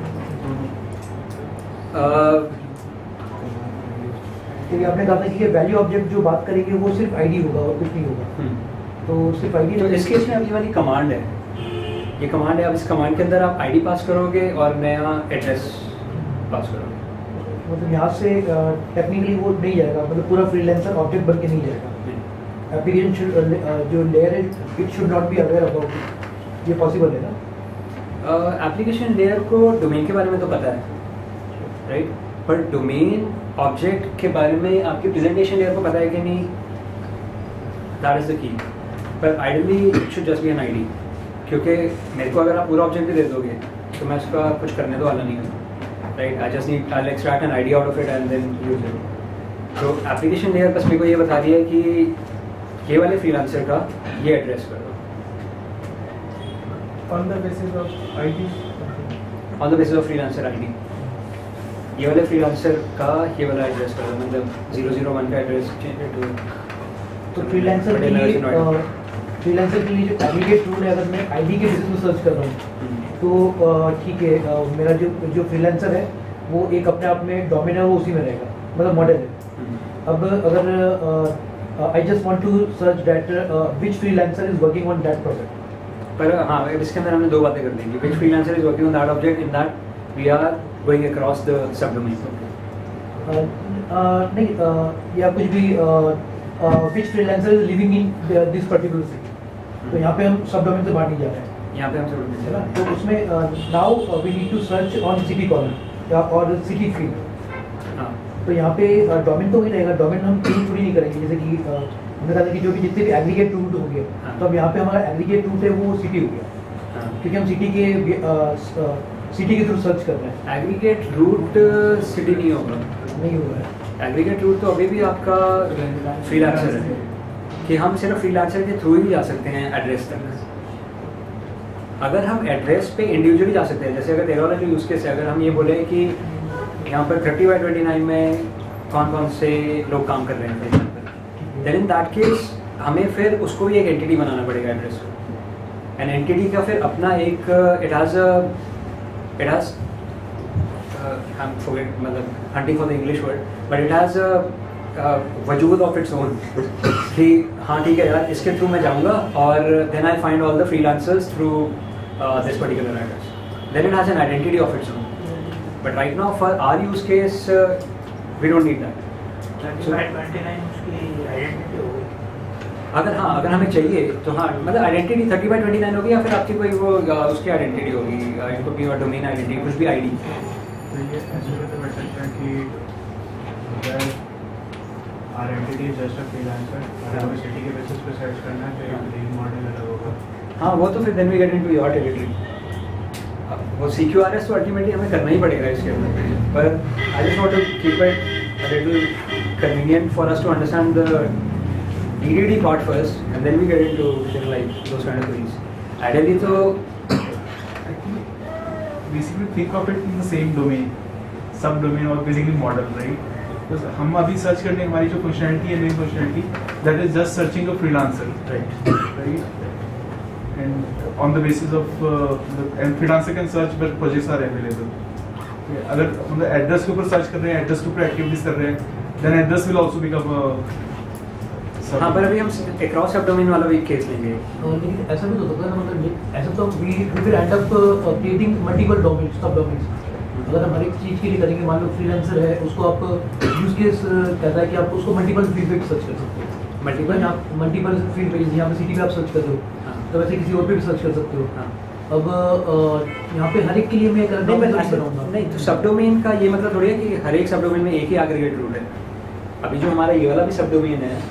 क्योंकि आपने कहा था कि ये वैल्यू ऑब्जेक्ट जो बात करेंगे वो सिर्फ आईडी होगा और कुछ नहीं होगा. तो सिर्फ आईडी. तो इस केस में अभी वाली कमांड है, ये कमांड है. अब इस कमांड के अंदर आप आईडी पास करोगे और नया एड्रेस पास करोगे. मतलब यहाँ से टेक्निकली वो नहीं जाएगा, मतलब पूरा फ्रीलांसर ऑब्जेक्ट बन के नहीं जाएगा. एप्लीकेशन जो लेयर है it should not be aware about it. ये पॉसिबल है ना? एप्लीकेशन लेयर को डोमेन के बारे में तो पता है, राइट? पर डोमेन ऑब्जेक्ट के बारे में आपकी प्रेजेंटेशन लेयर को पता है कि नहीं? That is the key. पर ideally it should just be an ID, क्योंकि मेरे को अगर आप पूरा ऑब्जेक्ट भी दे दोगे तो मैं उसका कुछ करने तो वाला नहीं हूँ, right? I just need I extract an ID out of it and then use it. तो एप्लीकेशन लेयर बस मेरे को ये बता रही है कि ये वाले फ्रीलांसर का ये एड्रेस कर दो. On the basis of I D. On the basis of freelancer I D. ये वाले फ्रीलांसर का ये वाला एड्रेस कर दो, मतलब ज़ीरो ज़ीरो वन का एड्रेस चेंज टू. तो फ्रीलांसर के लिए फ्रीलांसर के लिए जो एग्रीगेट टूल है, अगर मैं आईडी के बेसिस में सर्च कर रहा हूँ तो ठीक है, मेरा जो जो फ्रीलांसर है वो एक अपने आप में डोमेन है, वो उसी में रहेगा, मतलब मॉडल है. अब अगर I just want to search that which freelancer is working on that project. पर हाँ, इसके अंदर हमने दो बातें कर देंगे. Which freelancer is working on that object, in that we are going across the sub domain. नहीं uh, या कुछ भी which freelancer is living in this particular city. तो यहाँ पे हम सब डोमेन से बाहर नहीं जा रहे हैं, यहाँ पे हम सब डोमेन है ना? तो उसमें now we need to search on city column या और सिटी फील्ड. हाँ, तो यहाँ पे डोमेन तो वही रहेगा. डोमेन हम चेंज थोड़ी नहीं करेंगे, जैसे कि uh, हमने कहा था कि जो भी जितने भी एग्रीगेट रूट हो गए, तो अब यहाँ पे हमारा एग्रीगेट रूट है वो सिटी हो गया, क्योंकि हम सिटी के सिटी के थ्रू सर्च कर रहे हैं। एग्रीगेट रूट सिटी नहीं होगा, नहीं हुआ है। एग्रीगेट रूट तो अभी भी आपका फ्रीलांसर है कि हम सिर्फ फ्रीलांसर के थ्रू ही जा सकते हैं एड्रेस तक। अगर हम एड्रेस पे इंडिविजुअली जा सकते हैं, जैसे अगर तेरा वाला जो यूज़ केस है, अगर हम ये बोले कि यहाँ पर थर्टी बाई ट्वेंटी नाइन में कौन कौन से लोग काम कर रहे हैं, देन इन दैट केस हमें फिर उसको भी एक एंटिटी बनाना पड़ेगा एड्रेस को। एंड एंटिटी का फिर अपना एक इट हैज़ इट हैज़ मतलब hunting for the English word, but it has वजूद ऑफ इट्स ओन कि हाँ ठीक है यार, इसके थ्रू मैं जाऊँगा और then I find all the freelancers through this particular address, then it has an identity of its own. But right now for our use case we don't need that. अगर हाँ अगर हमें चाहिए तो हाँ, मतलब identity thirty by twenty nine होगी या फिर आपकी कोई वो uh, उसकी आइडेंटिटी होगी, इनको भी और डोमेन आइडेंटिटी कुछ भी आईडी। तो ये ऐसे तो बैठ सकता है कि अगर our entity just a freelancer, अगर हमें सिटी के बेसिस पे सर्च करना है तो एक लीड मॉडल अलग होगा। हाँ वो तो फिर then we get into your territory. वो सी क्यू आर एस तो अल्टीमेटली हमें करना ही पड़ेगा इसके अंदर, पर I just want to keep it a little convenient for us to understand the D D D part first, and then we get into like those kind of things. Ideally, तो basically think of it in the same domain, sub domain or basically model, right? Because हम अभी search करने हमारी जो functionality है, main functionality, that is just searching a freelancer, right? Right? And on the basis of uh, the, and freelancer can search but projects are available. अगर मतलब address के ऊपर सर्च कर रहे हैं, एड्रेस के ऊपर एक्टिविटीज कर रहे हैं, then address will also become a हाँ, पर अभी हम क्रॉस सब डोमेन वाला भी केस लेंगे। लेकिन ऐसा भी तो होता है ना, मतलब ऐसा तो we we will end up creating multiple domains, sub domains. अगर हम हर एक चीज़ के लिए करेंगे, मान लो फ्रीलांसर है, उसको आप यूज केस कहता है कि आप उसको मल्टीपल फील्ड पे सर्च कर सकते हो। मल्टीपल आप मल्टीपल फील्ड पे, यहाँ पे सिटी पे आप सर्च कर रहे हो, तो वैसे किसी और पे भी सर्च कर सकते हो। अब यहाँ पे हर एक के लिए मैं कर नहीं, नहीं तो सब डोमेन का ये मतलब थोड़ी है कि हर एक सब डोमेन में एक ही एग्रीगेट रूट है। अभी जो हमारा ये वाला भी सब डोमेन है,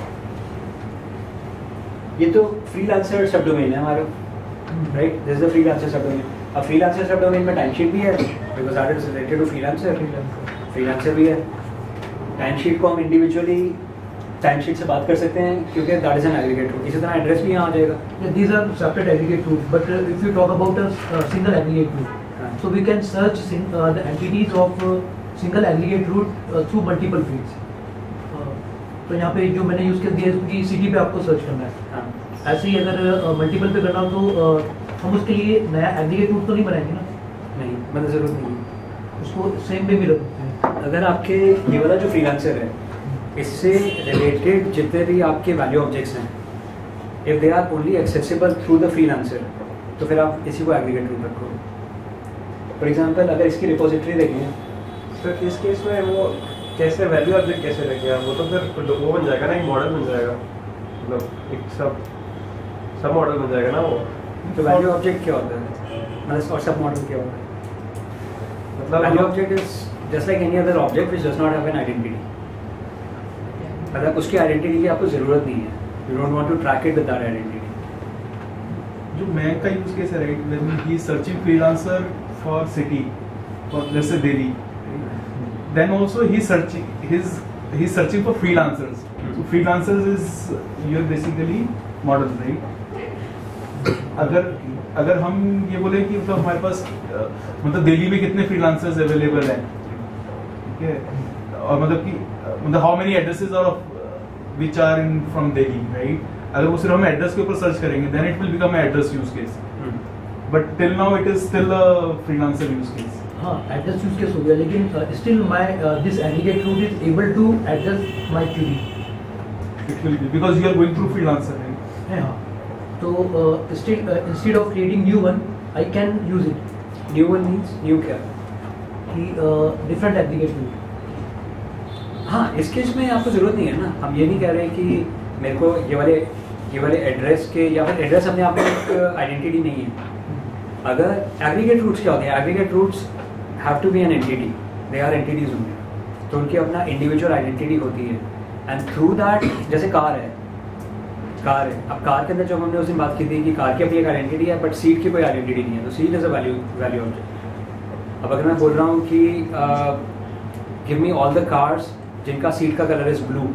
ये तो फ्रीलांसर सब डोमेन है हमारा, right? This is the freelancer sub domain. अब फ्रीलांसर सब डोमेन में टाइमशीट भी है, because that is related to freelancer. Freelancer भी है, टाइमशीट को हम इंडिविजुअली टाइमशीट से बात कर सकते हैं क्योंकि that is an aggregate root. इसी तरह एड्रेस भी यहाँ आ जाएगा। These are separate aggregate root, but if you talk about a single aggregate root, so we can search the entities of single aggregate root through multiple fields. तो यहाँ पे जो मैंने यूज़ कर दिया है कि सिटी पे आपको सर्च करना है। हाँ। ऐसे ही अगर मल्टीपल पे करना हो तो uh, हम उसके लिए नया एग्रीगेट रूट तो नहीं बनाएंगे ना? नहीं, मतलब ज़रूरत नहीं है। उसको सेम पे भी रख सकते हैं। अगर आपके ये वाला जो फ्रीलांसर है, इससे रिलेटेड जितने भी आपके वैल्यू ऑब्जेक्ट्स हैं, if they are only accessible through the freelancer, तो फिर आप इसी को एग्रीगेट रूट रखो। फॉर एग्जाम्पल अगर इसकी रिपोजिटरी देखें, तो इस केस में वो कैसे वैल्यू ऑब्जेक्ट कैसे रखें आप? वो तो फिर वो बन जाएगा ना, एक मॉडल बन जाएगा, मतलब एक सब सब मॉडल बन जाएगा ना वो। तो वैल्यू ऑब्जेक्ट क्या होता है, मतलब और सब मॉडल क्या होता है? मतलब value object is just like any other object which does not have an identity. मतलब उसकी आइडेंटिटी की आपको जरूरत नहीं है, you don't want to track it with that identity. जो मैक का यूज केस है, right, when he is searching freelancer for city for let's say Delhi, then also he's searching his he's searching for freelancers. So freelancers is you're basically model, right? अगर अगर हम ये बोले कि मतलब हमारे पास मतलब दिल्ली में कितने फ्रीलांसर्स अवेलेबल हैं, ठीक है, और मतलब कि मतलब how many addresses are which are in from Delhi, right? अगर वो सिर्फ हम एड्रेस के ऊपर सर्च करेंगे then it will become address use case, but till now it is still a freelancer use case. हाँ, एड्रेस यूज केस हो गया, लेकिन still my this aggregate root is able to address my query. It will be because you are going through freelancer, है। हाँ, तो still instead of creating new one I can use it. New one means new क्या? कि different aggregate root. हाँ, इस case में आपको जरूरत नहीं है ना। हम ये नहीं कह रहे कि मेरे को ये वाले ये वाले एड्रेस के या फिर एड्रेस अपने आप में एक आइडेंटिटी नहीं है। अगर एग्रीगेट रूट्स क्या होते हैं, aggregate roots have to be an entity, they are entities होंगे, तो उनकी अपना इंडिविजुअल आइडेंटिटी होती है। एंड थ्रू दैट, जैसे कार है, कार है अब कार के अंदर जो हमने उस दिन बात की थी कि कार की अपनी एक आइडेंटिटी है, बट सीट की कोई आइडेंटिटी नहीं है, तो seat is a value value object. अब अगर मैं बोल रहा हूँ कि give me all the cars जिनका सीट का कलर इज ब्लू,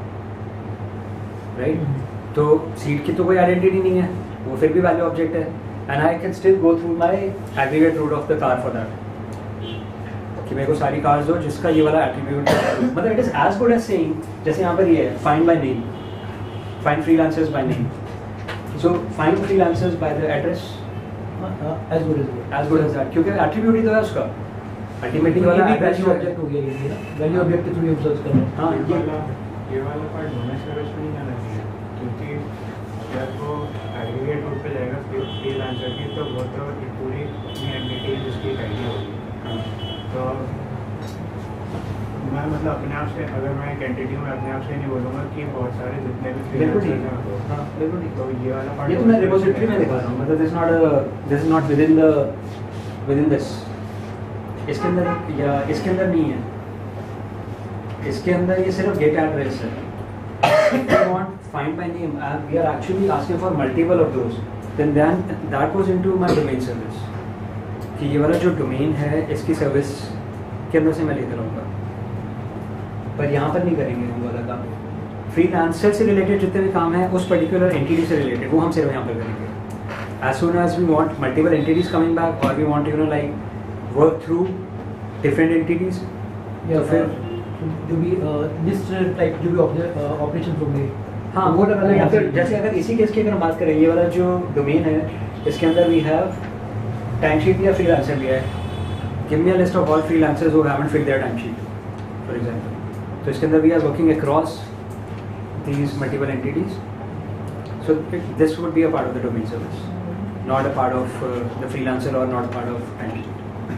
राइट, तो सीट की तो कोई आइडेंटिटी नहीं है, वो फिर भी वैल्यू ऑब्जेक्ट है, and I can still go through my aggregate root of the car for that, कि मेरे को सारी कार्स दो जिसका ये वाला एट्रीब्यूट है। मतलब it is as good as saying, जैसे यहाँ पर ये है find by name, find freelancers by name, so find freelancers by the address, as good as as good as that, क्योंकि एट्रीब्यूट ही तो है उसका, अल्टीमेटली वाला वैल्यू ऑब्जेक्ट हो गया ये ना, वैल्यू ऑब्जेक्ट के थ्रू यूज कर रहे हैं। हाँ ये ये वाला ये वाला पार्ट डोमेन सर्विस में नहीं आना चाहिए, क्योंकि जब वो एग्रीगेट रूट पे जाएगा फ्रीलांसर की, तो वो तो एक पूरी अपनी एंटिटी है जिसकी एक आईडी होगी। तो मैं मतलब अपने आप से, अगर मैं एक एंटिटी हूँ, मैं अपने आप से नहीं बोलूँगा कि बहुत सारे जितने भी बिल्कुल फ्रीलांसर ठीक हैं, हाँ बिल्कुल ठीक। तो ये वाला पार्ट ये तो मैं रिपोजिटरी में दिखा रहा हूँ, मतलब this not this is not within the within this, इसके अंदर या इसके अंदर नहीं है, इसके अंदर ये सिर्फ गेट एड्रेस है। If you want find by name, uh, we are actually asking for multiple of those, then then that goes into my domain service, कि ये वाला जो डोमेन है इसकी सर्विस के अंदर से मैं लेकर रहूँगा, पर यहाँ पर नहीं करेंगे हम वाला काम। फ्रीलांसर से रिलेटेड जितने भी काम है उस पर्टिकुलर एंटिटी से रिलेटेड वो हम सिर्फ यहाँ पर करेंगे। As soon as we want multiple entities coming back, or we want to you know like work through different entities, या तो फिर जो भी लिस्ट टाइप जो भी ऑपरेशन होंगे, हाँ वो लगा या फिर जैसे अगर इसी केस की अगर हम बात करें, ये वाला जो डोमेन है इसके अंदर वी हैव टाइमशीट या फ्रीलांसर भी है, give me a list of all freelancers who haven't filled their timesheet for example, तो इसके अंदर we are working across these multiple entities, so this would be a part of the domain service, not a part of uh, the freelancer or not a part of timesheet.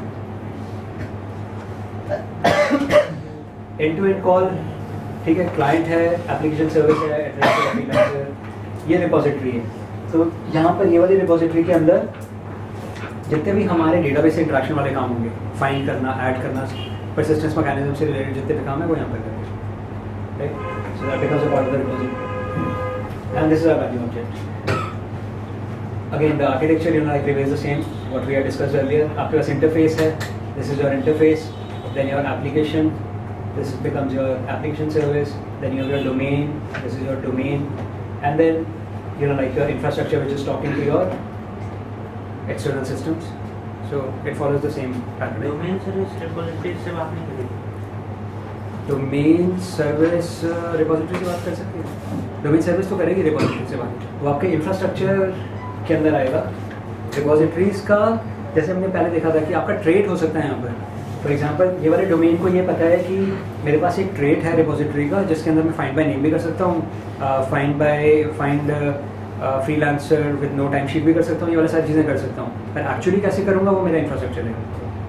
End to end call, ठीक है, client है, application service है, address है, freelancer, ये repository है। तो यहाँ पर ये वाली रिपोजिटरी के अंदर जितने भी हमारे डेटाबेस से इंटरेक्शन वाले काम होंगे, फाइंड करना, ऐड करना, परसिस्टेंस मैकेनिज्म से रिलेटेड जितने भी काम है वो यहाँ पर करेंगे, right? So that becomes a part of the repository and this is a value object. Again, the architecture you know like remains the same. What we had discussed earlier. आपके पास interface है. This is your interface. Then your application. This becomes your application service. Then you have your domain. This is your domain. And then you know like your infrastructure which is talking to your external systems. So it follows the same pattern. Domain service repository से बात नहीं करेंगे. Domain service repository से बात कर सकते हैं. Domain service तो करेगी रिपोजिटरी से बात. वो आपके इंफ्रास्ट्रक्चर के अंदर आएगा। रिपोजिटरीज का जैसे हमने पहले देखा था कि आपका ट्रेट हो सकता है यहाँ पर. फॉर एग्जांपल ये वाले डोमेन को ये पता है कि मेरे पास एक ट्रेट है रिपोजिटरी का जिसके अंदर मैं फाइंड बाय नेम भी कर सकता हूँ, find by find freelancer with no time sheet भी कर सकता हूँ, ये वाली सारी चीज़ें कर सकता हूँ. पर एक्चुअली कैसे करूँगा वो मेरा इंफ्रास्ट्रक्चर है.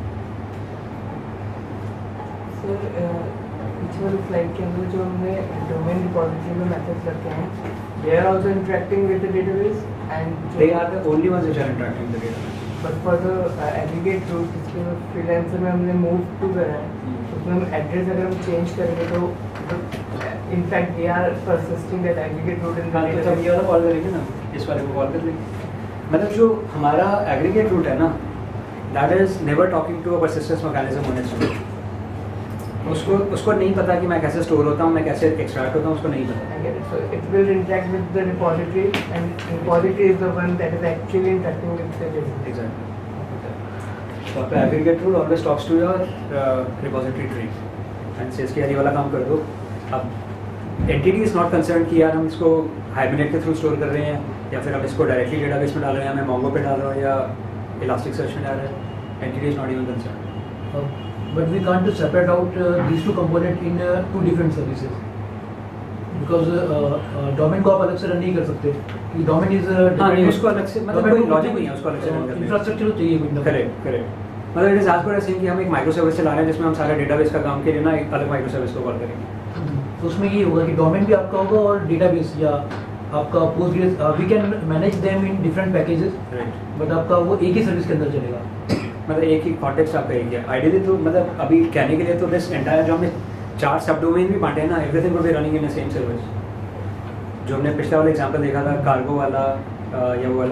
पिछले स्लाइड के अंदर जो हमने डोमेन रिपोजिटरी में मेथड्स रखे हैं, they are also interacting with the database and they are the only ones which are interacting with the database. But for the uh, aggregate route जिसमें freelancer में हमने move to करा है, उसमें हम एड्रेस अगर हम चेंज करेंगे तो in fact they are persisting that aggregate route in the database. तो ये वाला कॉल करेंगे ना, इस वाले को कॉल कर लेंगे. मतलब जो हमारा aggregate route है ना, that is never talking to a persistence mechanism on its own. उसको उसको नहीं पता कि मैं कैसे स्टोर होता हूँ, मैं कैसे एक्सट्रैक्ट होता हूँ, उसको नहीं पता. So it will interact with the repository, and repository is the one that is actually interacting with the database. Exactly. So आपका aggregate rule always talks to your uh, repository tree. And says कि यार ये वाला काम कर दो. अब entity is not concerned कि यार हम इसको Hibernate के थ्रू स्टोर कर रहे हैं या फिर हम इसको डायरेक्टली डेटाबेस में डाल रहे हैं, हमें Mongo पे डाल रहे हैं या Elasticsearch में डाल रहे हैं. Entity is not even concerned. Uh, but we can't just separate out uh, these two components in uh, two different services. Because domain को आप अलग से रन नहीं कर सकते कि डोमेन इज हाँ नहीं उसको अलग से मतलब कोई लॉजिक नहीं है उसको अलग से रन करने का. इंफ्रास्ट्रक्चर तो चाहिए कुछ. Correct correct. मतलब it is as good as saying कि हम एक माइक्रो सर्विस चला रहे हैं जिसमें हम सारे डेटाबेस का काम के लिए ना एक अलग माइक्रो सर्विस को कॉल करेंगे. तो उसमें ये होगा कि डोमेन भी आपका होगा और डेटाबेस या आपका Postgres we can manage them in different packages, but आपका वो एक ही सर्विस के अंदर चलेगा. मतलब एक ही कॉन्टेक्स्ट आपका एक है. आइडियली तो मतलब अभी कहने के लिए तो दिस एंटायर जो हमने चार सब डोमेन भी बांटे हैं ना, everything will be running in the same service. जो हमने पिछला वाला एग्जांपल देखा था कार्गो वाला या वो वाला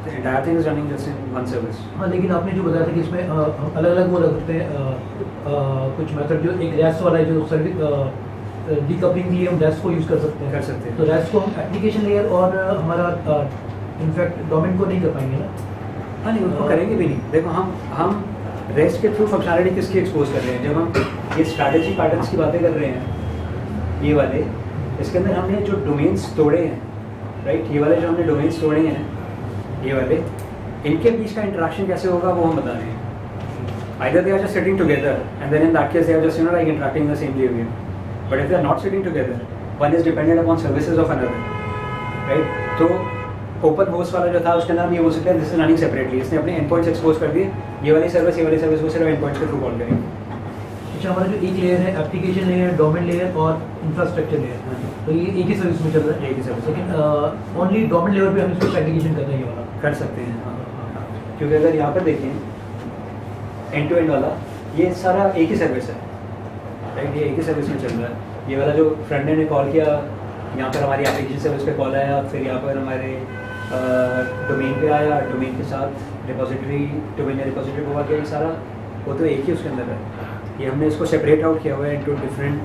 The entire thing is running just in one service. हाँ, लेकिन आपने जो बताया था कि इसमें अलग अलग वो रखते हैं अ, अ, कुछ मेथड जो एक रेस्ट वाला है जो सर्विस डीकपलिंग के लिए हम रेस्ट को यूज़ कर सकते हैं कर सकते हैं। तो रेस्ट को हम एप्लीकेशन लेयर और अ, हमारा इनफैक्ट डोमेन को नहीं कर पाएंगे ना। हाँ नहीं, उनको करेंगे भी नहीं। देखो हम हम रेस्ट के थ्रू फंक्शनलिटी किसकी एक्सपोज कर रहे हैं? जब हम ये स्ट्रैटेजी पैटर्न्स की बातें कर रहे हैं, ये वाले, इसके अंदर हमने जो डोमेन्स तोड़े हैं, राइट, ये वाले जो हमने डोमेन्स तोड़े हैं, ये वाले, इनके बीच का इंटरेक्शन कैसे होगा वो हम बता रहे हैं। Either they are just sitting together and then in that case they are just, you know, like interacting in the same J V M. But if they are not sitting together, one is dependent upon services of another, right? तो open host वाला जो था उसके अंदर हम ये बोल सकते हैं दिस इज रनिंग सेपरेटली, इसने अपने एंड पॉइंट्स एक्सपोज कर दिए, ये वाली सर्विस ये वाली सर्विस वो सिर्फ एंड पॉइंट्स के थ्रू कॉल करेंगे। अच्छा, हमारा जो एक लेयर है एप्लीकेशन लेयर, डोमेन लेयर और इंफ्रास्ट्रक्चर लेयर, तो ये एक ही सर्विस में चल रहा है, एक ही सर्विस, लेकिन ओनली डोमेन लेयर पे हम इसको एप्लीकेशन कर रहे हैं ये वाला कर सकते हैं। हाँ, क्योंकि अगर यहाँ पर देखें एंड टू एंड वाला ये सारा एक ही सर्विस है, राइट, ये एक ही सर्विस में चल रहा है। ये वाला जो फ्रंट एंड ने कॉल किया, यहाँ पर हमारी एप्लीकेशन सर्विस पे कॉल आया, फिर यहाँ पर हमारे डोमेन पे आया, डोमेन के साथ रिपोजिटरी, डोमेन या रिपोजिटरी हुआ क्या, ये सारा वो तो एक ही उसके अंदर है। ये हमने इसको सेपरेट आउट किया हुआ है into different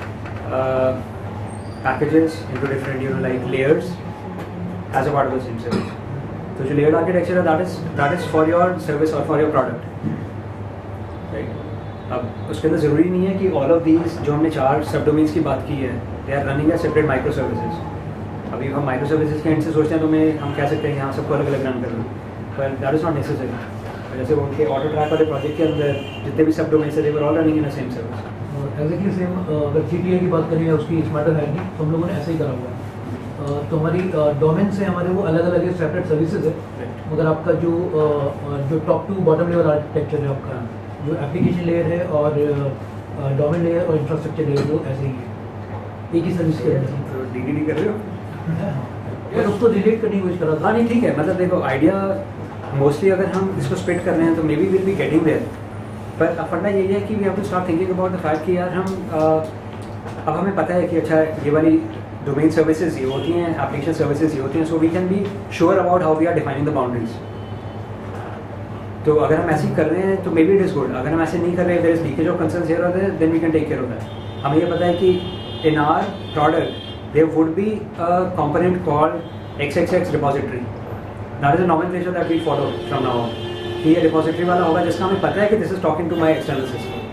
packages, into different you know like layers as a part of the same service. तो जो लेयर्ड आर्किटेक्चर है that is that is for your service और फॉर योर प्रोडक्ट, राइट। अब उसके अंदर ज़रूरी नहीं है कि ऑल ऑफ दीज जो हमने चार सब डोमेन्स की बात की है they are running as separate micro services. अभी हम माइक्रो सर्विसेज के एंड से सोचते हैं तो मैं हम कह सकते हैं कि हाँ सबको अलग अलग रन करना, पर दैट इज़ नॉट नेसेसरी। जैसे वो उनके ऑटो ट्रैक वाले प्रोजेक्ट के अंदर जितने भी सब डोमेन्स है they were all running in the same service. Exactly same. अगर जी टी ए की बात करें या उसकी स्मार्टर है नहीं, तो हम लोगों ने ऐसे ही करा हुआ है। तो हमारी डोमेन से हमारे वो अलग अलग सेपरेट सर्विसेज है, मगर आपका जो जो top to bottom level architecture है आपका, जो एप्लीकेशन लेयर है और डोमेन लेयर और इंफ्रास्ट्रक्चर लेयर वो ऐसे ही है, एक ही सर्विस के अंदर। डी डी डी कर रहे हो पर उसको रिलेट करने की कोशिश कर रहा था। हाँ नहीं ठीक है, मतलब देखो आइडिया मोस्टली अगर हम इसको स्प्लिट कर रहे हैं तो maybe will be getting there, पर फंडा यही है कि we have to start thinking about the fact कि यार हम uh, अब हमें पता है कि अच्छा ये वाली डोमेन सर्विसेज ये होती हैं, एप्लीकेशन सर्विसेज ये होती हैं, so we can be sure about how we are defining the boundaries. तो अगर हम ऐसे ही कर रहे हैं तो maybe it is good, अगर हम ऐसे नहीं कर रहे हैं there is leakage of concerns here और there, then we can take care of that. हमें ये पता है कि in our product there would be a component called X X X repository. That is a nomenclature that we follow from now on. कि ये repository वाला होगा जिसका हमें पता है कि this is talking to my external system.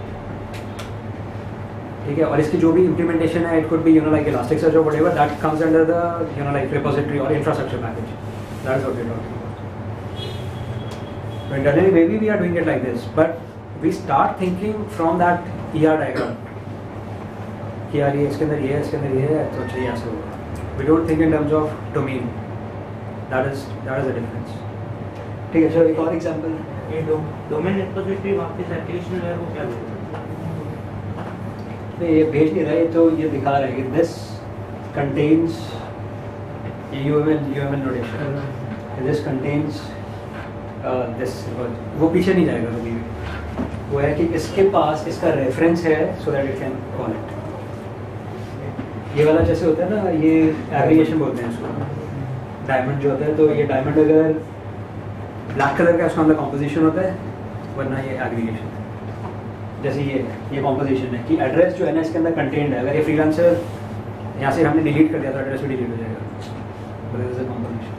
ठीक है, और इसकी जो भी implementation है, it could be you know like Elasticsearch or whatever, that comes under the you know like repository or infrastructure package. That is what we're talking about. So internally maybe we are doing it like this, but we start thinking from that E R diagram. कि यार ये इसके अंदर ये है, इसके अंदर ये है, तो अच्छा ये ऐसे होगा। We don't think in terms of domain, that is that is the difference. ठीक है, चलो एक और एग्जांपल, ये डोमेन रिपोजिटरी वापस एप्लीकेशन लेयर को क्या बोलते नहीं ये भेज नहीं रहा है, तो ये दिखा रहा है कि this contains UML UML notation, this contains this, वो पीछे नहीं जाएगा कभी भी, वो है कि इसके पास इसका रेफरेंस है so that it can call it. ये वाला जैसे होता है ना, ये एग्रीगेशन बोलते हैं इसको, डायमंड जो होता है, तो ये डायमंड अगर ब्लैक कलर का इसका अंदर कॉम्पोजिशन होता है, वरना ये एग्रीगेशन है। जैसे ये ये कॉम्पोजिशन है कि एड्रेस जो है ना इसके अंदर कंटेंट है, अगर ये फ्रीलांसर यहाँ से हमने डिलीट कर दिया तो एड्रेस भी डिलीट हो जाएगा, कॉम्पोजिशन।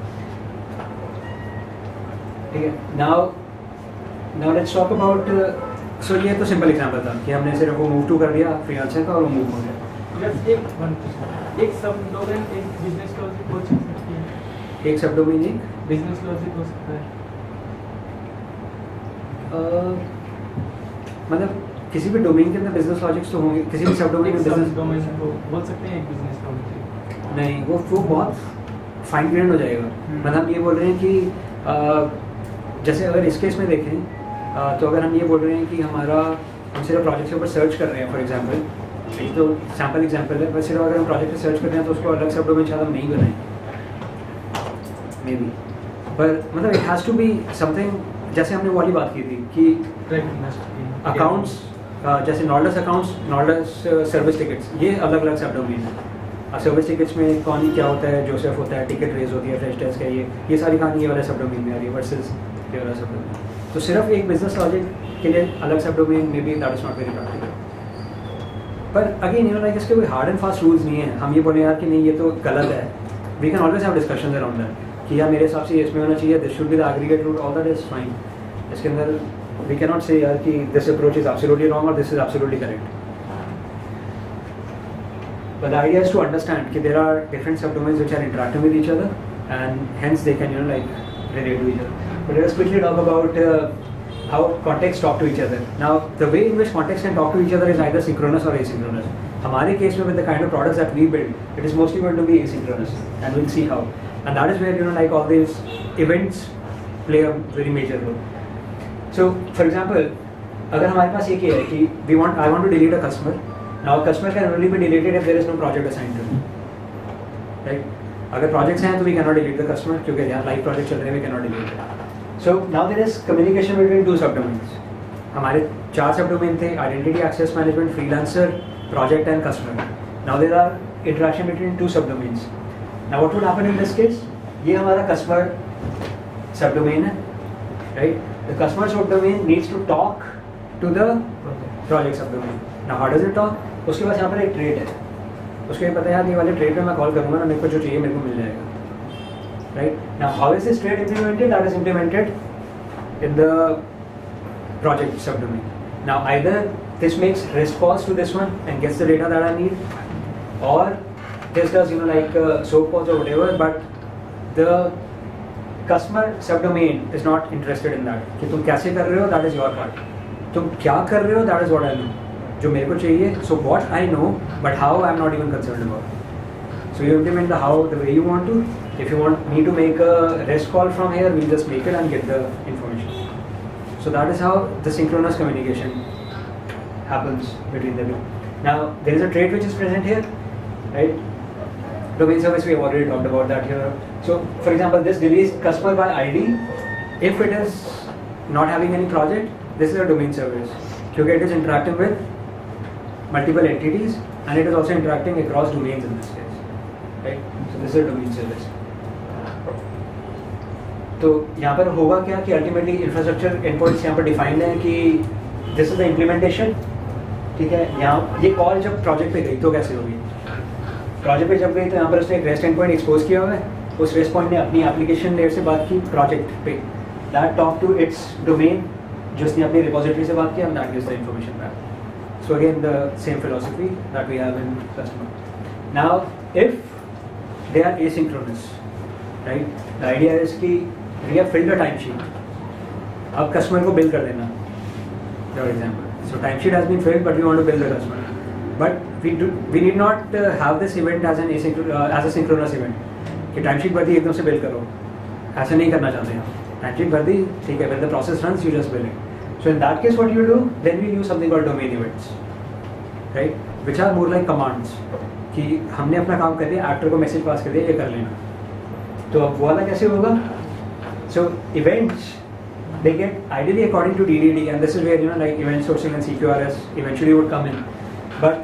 ठीक है, now now let's talk about, so ये तो सिंपल एग्जांपल था कि हमने सिर्फ वो मूव टू कर दिया फ्रीलांसर का और वो मूव हो गया। जस्ट एक एक सब डोमेन एक बिजनेस लॉजिक हो सकती है, एक सब डोमेन एक बिजनेस लॉजिक हो सकता है। uh, मतलब किसी भी डोमेन के अंदर बिजनेस लॉजिक्स तो होंगे, किसी भी सब डोमेन में बिजनेस डोमेन को बोल सकते हैं एक बिजनेस लॉजिक नहीं, वो वो बहुत फाइन ग्रेड हो जाएगा। मतलब ये बोल रहे हैं कि uh, जैसे अगर इस केस में देखें uh, तो अगर हम ये बोल रहे हैं कि हमारा हम सिर्फ प्रोजेक्ट के ऊपर सर्च कर रहे हैं, फॉर एग्जांपल ये तो सैम्पल एग्जांपल है, बस सिर्फ अगर हम प्रोजेक्ट पे सर्च करते हैं तो उसको अलग सब डोमेन शायद हम नहीं बनाएं मे बी, पर मतलब it has to be something, जैसे हमने वाली बात की थी कि अकाउंट्स, जैसे nords accounts, nords service tickets, ये अलग अलग सब डोमेन है, सर्विस टिकट्स में कौन क्या होता है, जोसेफ होता है, टिकट रेज होती है, फ्रेश डेस्क है, ये ये सारी कहानी ये वाला सब डोमेन में आ रही है वर्सेस ये वाला सब डोमेन। तो सिर्फ एक बिजनेस लॉजिक के लिए अलग सब डोमेन में भी that is not very practical. पर अगेन यू नो लाइक इसके कोई हार्ड एंड फास्ट रूल्स नहीं है, हम ये बोले यार कि नहीं ये तो गलत है। We can always have discussions around that कि यार मेरे हिसाब से ये इसमें होना चाहिए, this should be the aggregate rule, all that is fine. इसके अंदर वी कैन नॉट से यार कि this approach is absolutely wrong और this is absolutely correct. But the idea is to understand that there are different subdomains which are interacting with each other, and hence they can, you know, like relate to each other. But let us quickly talk about uh, how contexts talk to each other. Now, the way in which contexts can talk to each other is either synchronous or asynchronous. हमारे case में with the kind of products that we build, it is mostly going to be asynchronous, and we'll see how. And that is where, you know, like all these events play a very major role. So, for example, अगर हमारे पास एक ही है कि we want, I want to delete a customer. Now, a customer can only be deleted if there is no project assigned to him. Right? अगर projects हैं तो we cannot delete the customer क्योंकि यहाँ live project चल रहे हैं, we cannot delete it. So now there is communication between two subdomains. हमारे चार subdomain थे: identity access management, freelancer, project and customer. Now there are interaction between two subdomains. Now what would happen in this case? ये हमारा customer subdomain है, right? The customer subdomain needs to talk to the project subdomain. Now how does it talk? उसके पास यहाँ पर एक trade है, उसको ये पता है कि वाले ट्रेड पे मैं कॉल करूँगा ना, मेरे को जो चाहिए मेरे को मिल जाएगा, right? Now how is this trade implemented? That is implemented in the project subdomain. Now either this makes response to this one and gets the data that I need, और this does you know like soap calls और whatever, but the customer subdomain is not interested in that कि तुम कैसे कर रहे हो, that is your part. तुम क्या कर रहे हो, that is what I know, जो मेरे को चाहिए. So what I know but how I am not even concerned about. So you implement the how the way you want to. If you want me to make a rest call from here, we just make it and get the information. So that is how the synchronous communication happens between the two. Now there is a trait which is present here, right? Domain service, we have already talked about that here. So for example, this deletes customer by I D. If it is not having any project, this is a domain service because it is interacting with multiple entities and it is also interacting across domains in this case, right? So this is a domain service. तो यहाँ पर होगा क्या कि ultimately infrastructure endpoints यहाँ पर defined है कि दिस इज द इम्प्लीमेंटेशन, ठीक है. यहाँ ये कॉल जब प्रोजेक्ट पे गई तो कैसे होगी? प्रोजेक्ट पे जब गई तो यहाँ पर उसने एक रेस्ट एंडपॉइंट एक्सपोज किया हुआ है, उस रेस्ट पॉइंट ने अपनी एप्लीकेशन लेयर से बात की प्रोजेक्ट पे, that talk to its domain जो उसने अपनी रिपोजिटरी से बात किया, and that gives the information back. So again, the same philosophy that we have in customer. Now, if they are asynchronous, right? The idea is कि we have filled a timesheet. अब customer को bill कर देना, for example. So timesheet has been filled, but we want to bill the customer. But we do we need not uh, have this event as an asynchronous uh, as a synchronous event. कि timesheet भर दी एकदम से bill करो, ऐसा नहीं करना चाहते हैं. Timesheet भर दी, ठीक है. When the process runs, you just bill it. So in that case, what you do? Then we use something called domain events, right? Which are more like commands. कि हमने अपना काम कर दिया, एक्टर को मैसेज पास कर दिया, ये कर लेना. तो अब वो वाला कैसे होगा? So events, they get ideally according to D D D, and this is where you know like event sourcing and C Q R S eventually would come in. But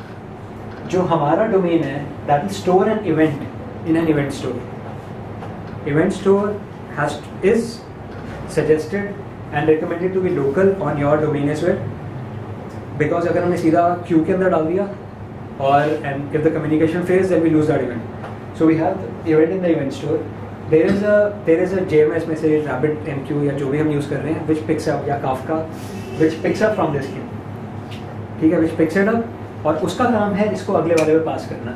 जो हमारा domain है, that will store an event in an event store. Event store has is suggested and recommended to be local on your domain as well, because अगर हमने सीधा queue के अंदर डाल दिया और and if the communication fails, then we lose that event. So we have the event in the event store. There is a there is a J M S message, RabbitMQ या जो भी हम use कर रहे हैं, which picks up या Kafka, which picks up from this queue. ठीक है, which picks it up, और उसका काम है इसको अगले वाले पे पास करना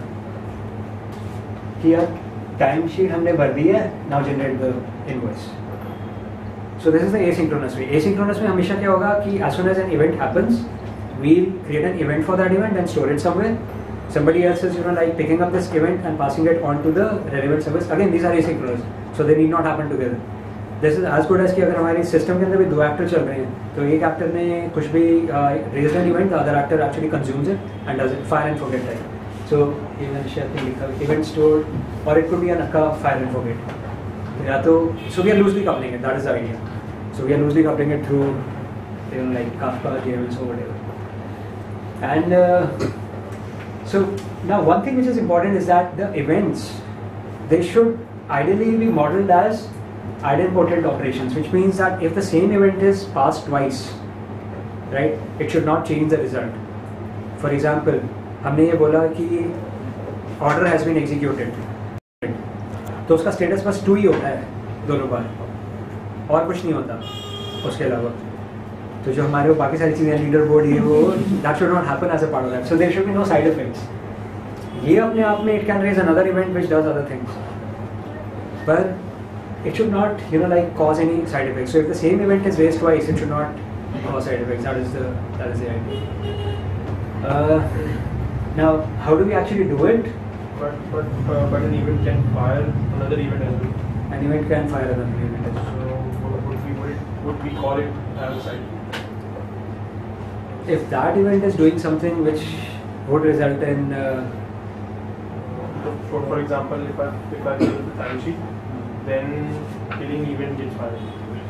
कि यार टाइम शीट हमने भर दी है, now generate the invoice. So this is the asynchronous way. Asynchronous में हमेशा क्या होगा कि as soon as an event happens, we'll create an event for that event and store it somewhere. Somebody else is you know like picking up this event and passing it on to the relevant service. Again, these are asynchronous, so they need not happen together. This is as good as कि अगर हमारे system के अंदर भी दो actor चल रहे हैं, तो एक एक्टर ने कुछ भी raised an event, the other actor actually consumes it and does it, fire and forget type. So even share event stored, or it could be an akka fire and forget. Yeah, so, so we are loosely coupling it, that is the idea. So we are loosely coupling it through you know, like Kafka, J M S or whatever. And uh, so Now, one thing which is important is that the events, they should ideally be modeled as idempotent operations, which means that if the same event is passed twice, right, it should not change the result. For example, हमने ये बोला कि order has been executed, तो उसका status बस to ही होता है दोनों बार, और कुछ नहीं होता उसके अलावा. तो जो हमारे वो बाकी सारी चीज़ें लीडर बोर्ड ये वो that should not happen as a part of that. So there should be no side effects. ये अपने आप में it can raise another event which does other things, but it should not, you know, like cause any side effects. So if the same event is raised twice, it should not cause side effects. That is the that is the idea. Uh, now, how do we actually do it? But but uh, but an event can fire another event as well. An event can fire another event as well. So would would we would, it, would we call it as a side? If that event is doing something which would result in uh, For, for example, if I if I fill the time sheet, then killing event gets fired.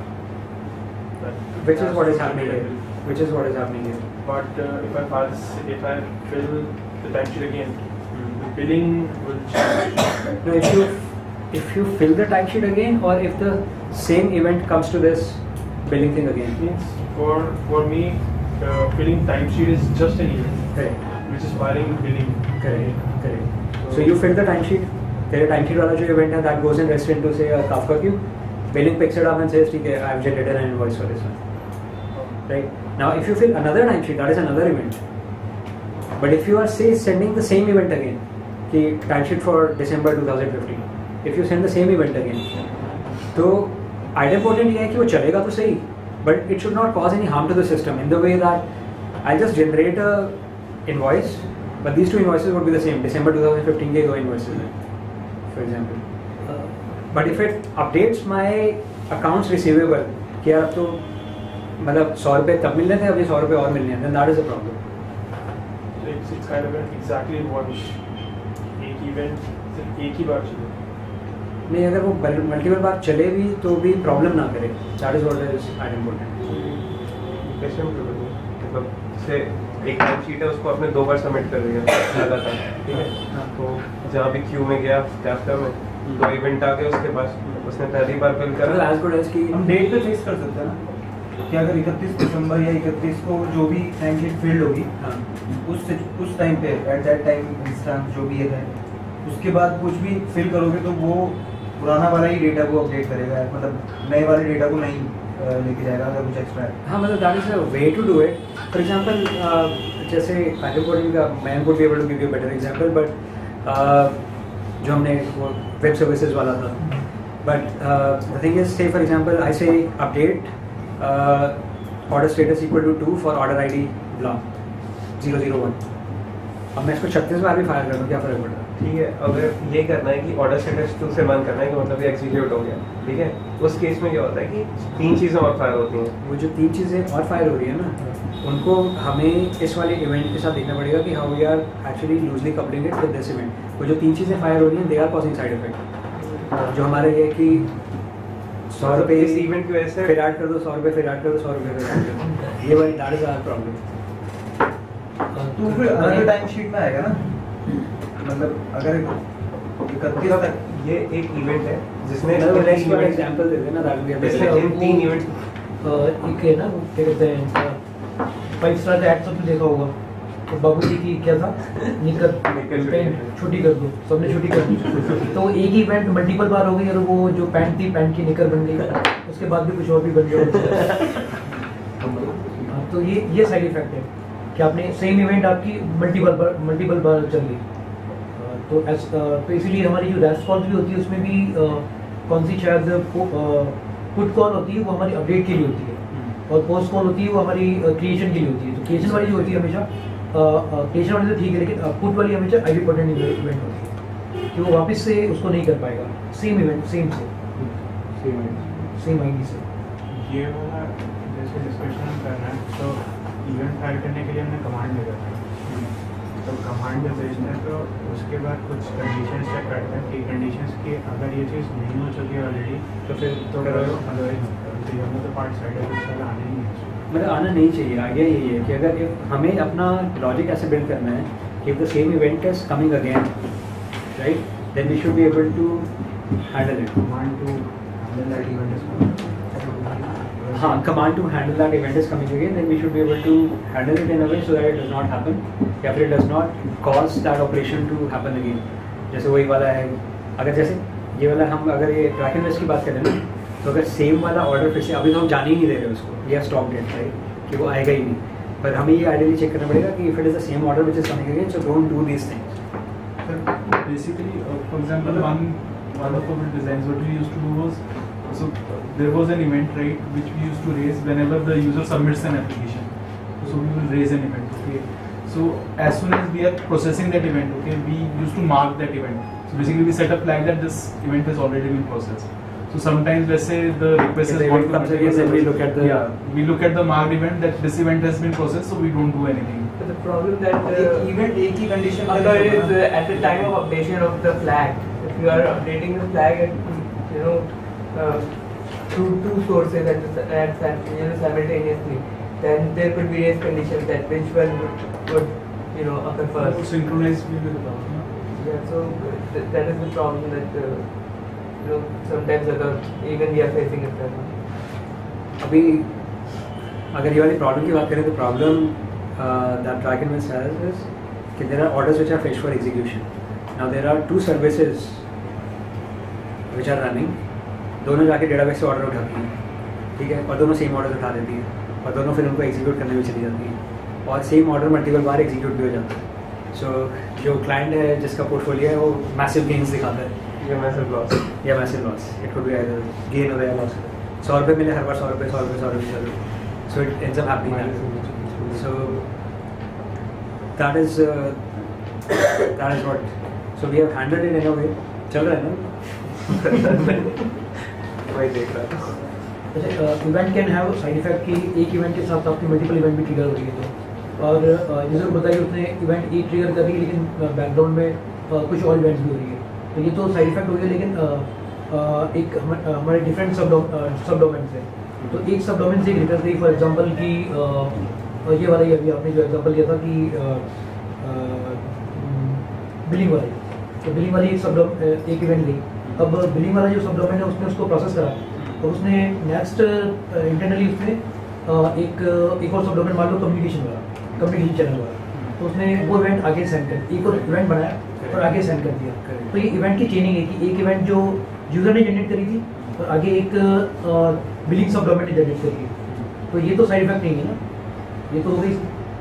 That, which is that's what is the happening here. event. Which is what is happening here. But uh, if I file, if I fill the time sheet again, the billing will change. No, if you if you fill the timesheet again, or if the same event comes to this billing thing again. Means for for me, uh, filling timesheet is just an event, Correct. which is filing billing. Correct. Correct. So you fill the timesheet. तेरे timesheet वाला जो event है that goes in rest into say a Kafka queue. Billing picks it up and says ठीक है, I have generated an invoice for this one. Right. Now if you fill another timesheet, that is another event. But if you are say sending the same event again, कि timesheet for December twenty fifteen, if you send the same event again, तो idempotent ये है कि वो चलेगा तो सही, but it should not cause any harm to the system in the way that I just generate a invoice, but these two invoices would be the same. December twenty fifteen के दो invoices हैं, for example. Uh, but if it updates my accounts receivable, कि यार अब तो मतलब सौ रुपये तब मिलने थे, अभी सौ रुपये और मिलने हैं, then that is a problem. It's it's kind of an exactly one एक event सिर्फ एक ही बार चले. नहीं, अगर वो मल्टीपल बार चले भी तो भी प्रॉब्लम ना करे. That is what is idempotent. कैसे मतलब से एक टाइम शीट है उसको आपने दो बार सबमिट कर दिया लगातार, ठीक है, तो जहाँ भी क्यू में गया कैप्टा में तो इवेंट आ गया उसके पास, उसने पहली बार फिल करा. एज गुड एज की हम डेट पे फिक्स कर सकते हैं ना कि अगर इकतीस दिसंबर या इकतीस को जो भी टाइम शीट फील्ड होगी, हाँ, उस उस टाइम पे एट दैट टाइम इंस्टेंस जो भी है, उसके बाद कुछ भी फिल करोगे तो वो पुराना वाला ही डेटा को अपडेट करेगा, मतलब नए वाले डेटा को नहीं लेके जाएगा अगर कुछ एक्स्ट्रा है. हाँ, मतलब that is a way to do it. For example जैसे idempotent का मैं would be able to give you better example, but जो हमने वो वेब सर्विसेज वाला था, but the thing is say for example I say update order status equal to two for order I D blah zero zero one. अब मैं इसको छत्तीस बार भी फायर कर दूँ, क्या फर्क पड़ता है? ठीक है, अगर ये करना है कि ऑर्डर स्टेटस टू से मान करना है कि मतलब ये एग्जीक्यूट हो गया, ठीक है, उस केस में क्या होता है कि तीन चीज़ें और फायर होती हैं. वो जो तीन चीज़ें और फायर हो रही है ना, उनको हमें इस वाले इवेंट के साथ देखना पड़ेगा कि how we are actually loosely coupling it with this event. वो जो तीन चीज़ें फायर हो रही हैं, they are causing side effect. जो हमारे ये कि सौ रुपये इस इवेंट की वजह से फिर ऐड कर दो, सौ रुपये फिर ऐड कर दो, सौ रुपये फिर ऐड कर दो, ये वाली दैट इज आवर प्रॉब्लम. तो फिर अगले टाइम शीट में आएगा ना, मतलब अगर इकतीस तक ये एक इवेंट है जिसने एग्जांपल दे देना, दैट विल बी जैसे इन तीन इवेंट एक है ना, क्या कहते हैं, फाइव स्टार का एड सबने देखा होगा, तो बाबू जी की क्या था, निकर पैंट छोटी कर दो, सबने छोटी कर दी, तो एक ही इवेंट मल्टीपल बार हो गई और वो जो पैंट थी पैंट की निकर बन गई, उसके बाद भी कुछ और भी बन गया. तो ये ये साइड इफेक्ट है कि आपने सेम इवेंट आपकी मल्टीपल बार मल्टीपल बार चल गई. तो एस तो इसीलिए हमारी जो रेस्ट कॉल भी होती है उसमें भी कौन सी शायद पुट कॉल होती है वो हमारी अपडेट के लिए होती है, और पोस्ट कॉल होती है वो हमारी क्रिएशन के लिए होती है. तो क्रिएशन वाली जो होती है हमेशा क्रिएशन वाली तो ठीक है, लेकिन पुट वाली हमेशा आइडेंटिपोटेंट इवेंट होती है कि वो वापस से उसको नहीं कर पाएगा सेम इवेंट सेम से सेम सेम आईडी से. ये वाला जैसे डिस्कशन कर रहे हैं, तो इवेंट फाइल करने के लिए हमने कमांड भेजा था, तो कमांड जब भेजते हैं तो उसके बाद कुछ कंडीशंस चेक करते हैं कि कंडीशंस की अगर ये चीज़ नहीं हो चुकी है ऑलरेडी तो फिर तो अदरवाइज तो ये तो पार्ट साइड है, आने ही नहीं चाहिए. मतलब आना नहीं चाहिए. आइडिया यही है कि अगर हमें अपना लॉजिक ऐसे बिल्ड करना है if the same event is coming again, right, then we should be able to handle it. Command to handle that event is coming. हाँ, command to handle that event is coming again, then we should be able to handle it in a way so that it does not happen, या फिर it does not cause that operation to happen again. जैसे वही वाला है, अगर जैसे ये वाला हम अगर ये ट्रैक इन्वेस्ट की बात करें ना, तो अगर सेम वाला ऑर्डर फिर से अभी तो हम जान ही नहीं दे रहे उसको, या स्टॉप डेट राइट कि वो आएगा ही नहीं, पर हमें ये आइडियली चेक करना पड़ेगा कि if it is the same order which is coming again, so don't do these things. Basically, uh, for example, one one of our designs what we used to do was, so there was an event, right, which we used to raise whenever the user submits an application. So we will raise an event, okay. So as soon as we are processing that event, okay, we used to mark that event. So basically we set a flag that this event has already been processed. So sometimes let's say the request If is the event comes again, then we look at the yeah, we look at the marked event that this event has been processed, so we don't do anything. But the problem that uh, एक event एक ही condition में occur रहता is है. uh, at the time of updation of the flag. If you are updating the flag at, you know, uh, through two sources at, the, at you know, simultaneously, then there could be race conditions that which one would, would you know, occur first. Synchronize with the Yeah, so th- that is the problem that uh, you know sometimes other even we are facing it right now. अभी अगर ये वाली problem की बात करें तो problem that track invest has is कि there are orders which are fetched for execution. Now there are two services which are running, दोनों जाके डेटाबेस से ऑर्डर उठाती हैं, ठीक है, और दोनों सेम ऑर्डर उठा देती हैं और दोनों फिर उनको एग्जीक्यूट करने में चली जाती हैं और सेम ऑर्डर मल्टीपल बार एग्जीक्यूट भी हो जाता है. सो so, जो क्लाइंट है जिसका पोर्टफोलियो है वो मैसिव गेन्स दिखाता है या मैसिव लॉस या massive loss. It could be either gain हो या लॉस. सौ रुपये मिले हर बार, सौ रुपये सौ रुपये सौ रुपये सौ रुपये. So it ends up happening. So that is that is what. So we have handled it in a way. चल रहा है ना? वही देख रहा था. अच्छा, event can have side effect कि एक इवेंट के साथ आपकी मल्टीपल इवेंट भी ट्रिगर हो रही है, तो और जैसे बताइए उसने इवेंट एक ट्रिगर कर रही है लेकिन बैकग्राउंड में uh, कुछ और इवेंट्स भी हो रही है, तो ये तो साइड इफेक्ट हो गया. लेकिन uh, uh, एक हम, uh, हमारे डिफरेंट सब सब डोमेन है, तो एक सब डोमेन से एक रिटर्न करी. फॉर एग्जांपल कि uh, ये वाला ही अभी आपने जो एग्जांपल दिया था कि बिलिंग वाली, तो बिलिंग वाली एक सब एक इवेंट ली. अब बिलिंग वाला जो सब डोमेन है उसने उसको प्रोसेस करा और उसने नेक्स्ट इंटरनली उसने uh, एक एक और सब डोमेन मान लो कम्युनिकेशन वाला, कम्युनिकेशन चैनल वाला, तो उसने वो इवेंट आगे सेंड कर एक और इवेंट बनाया और आगे सेंड कर दिया. तो ये इवेंट की चेनिंग है कि एक इवेंट जो यूजर ने जनरेट करी थी और आगे एक बिलिंग सब डोमेन ने जनरेट करी थी. तो ये तो साइड इफेक्ट नहीं है ना, ये तो हो गई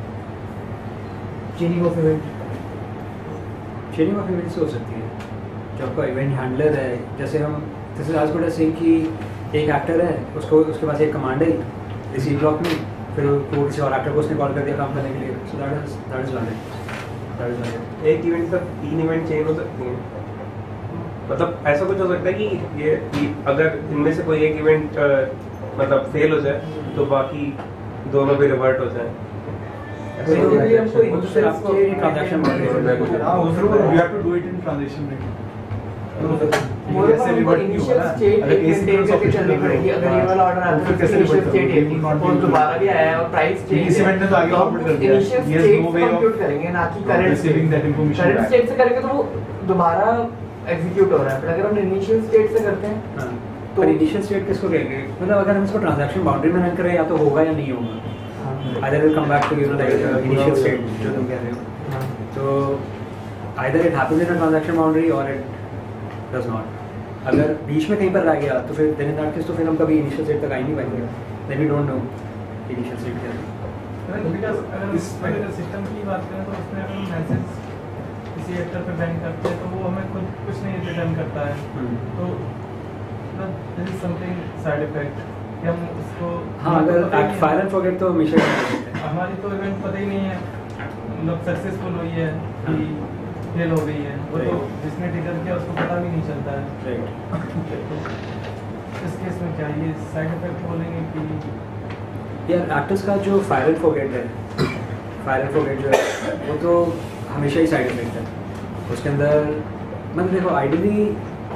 chaining of event. Chaining of event से हो सकती है. जो आपका इवेंट हैंडलर है, जैसे हम जैसे आज गुड सिंह की एक एक्टर है, उसको उसके पास एक कमांड है रिसीव ब्लॉक में, फिर वो किसी और एक्टर को उसने कॉल कर दिया काम करने के लिए. So that is that is valid. That is valid. एक इवेंट तक तीन इवेंट चेंज हो सकती हैं. मतलब ऐसा कुछ हो सकता है कि ये कि अगर इनमें से कोई एक इवेंट मतलब फेल हो जाए तो बाकी दोनों भी रिवर्ट हो जाए. So usually हमको initial आपको state ट्रांजैक्शन हाँ, उसको we have to do it in transition rate. मोर कैसे हमको revert नहीं initial होगा ना? state अगर एक एक maintain sequence करके of चलनी issue पड़ेगी. अगर हाँ, ये वाला ऑर्डर तो आता फिर है कैसे initial revert state करोगे? एक It will not और be दोबारा भी आया है और प्राइस चेंज इस event ने तो आगे forward कर दिया. Initial He has state no way of compute करेंगे ना कि current receiving that information current back. State से करेंगे तो वो दोबारा एग्जीक्यूट हो रहा है. पर अगर हम इनिशियल स्टेट से करते हैं हाँ. तो इनिशियल स्टेट किसको कहेंगे? मतलब अगर हम इसको ट्रांजैक्शन बाउंड्री में रन करें या तो होगा या नहीं होगा. Either will come back to you know like uh, initial state जो तुम कह रहे हो. तो either it happens in a transaction boundary or it does not. अगर बीच में कहीं पर रह गया तो फिर then in that case तो फिर हम कभी initial state तक आ ही नहीं पाएंगे. Then we don't know initial state क्या है. बिकॉज अगर इस अगर सिस्टम की बात करें तो उसमें अगर मैसेज किसी एक्टर पे बैन करते हैं तो वो हमें खुद कुछ नहीं रिटर्न करता है. तो this is something side effect कि हम उसको हाँ, अगर एक्ट फायर एंड फॉरगेट तो हमेशा ही कर सकते हैं. हमारी तो इवेंट पता ही नहीं है मतलब सक्सेसफुल हुई है कि फेल हो गई है. वो तो जिसने ट्रिगर किया उसको पता भी नहीं चलता है. Right. इस केस में क्या ये साइड इफेक्ट बोलेंगे कि यार एक्टर्स का जो फायर एंड फॉरगेट है, फायर एंड फॉरगेट जो है वो तो हमेशा ही साइड इफेक्ट है. उसके अंदर मतलब देखो आइडियली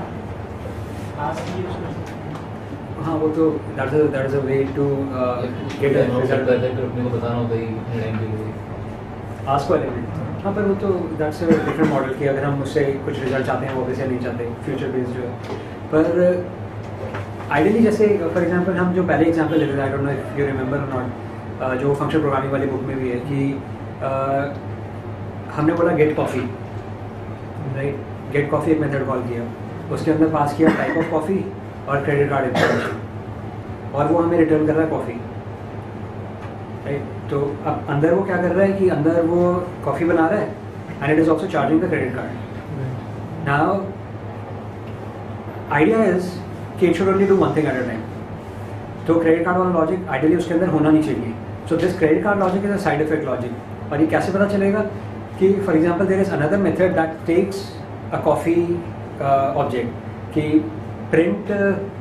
हाँ वो तो that is that is a way to get a result. अपने को बताना होता है कि कितने टाइम के लिए आस्क एलिमेंट, हाँ पर वो तो दैट्स अ डिफरेंट मॉडल कि अगर हम उससे कुछ रिजल्ट चाहते हैं वो वैसे नहीं चाहते फ्यूचर बेस्ड जो है। पर आइडियली जैसे फॉर एग्जांपल हम जो पहले एग्जांपल लेते थे, I don't know if you remember और नॉट, जो फंक्शन प्रोग्रामिंग वाली बुक में भी है कि uh, हमने बोला get coffee, right, get coffee एक मेथड कॉल किया, उसके अंदर पास किया टाइप ऑफ कॉफ़ी और क्रेडिट कार्ड इंफॉर्मेशन, और वो हमें रिटर्न कर रहा है कॉफ़ी, राइट। तो अब अंदर वो क्या कर रहा है कि अंदर वो कॉफ़ी बना रहा है and it is also charging the credit card. Now idea is कि it should only do one thing at a time, तो क्रेडिट कार्ड वाला लॉजिक आइडियली उसके अंदर होना नहीं चाहिए। So this credit card logic is a side effect logic, और ये कैसे पता चलेगा कि for example there is another method that takes a coffee object कि print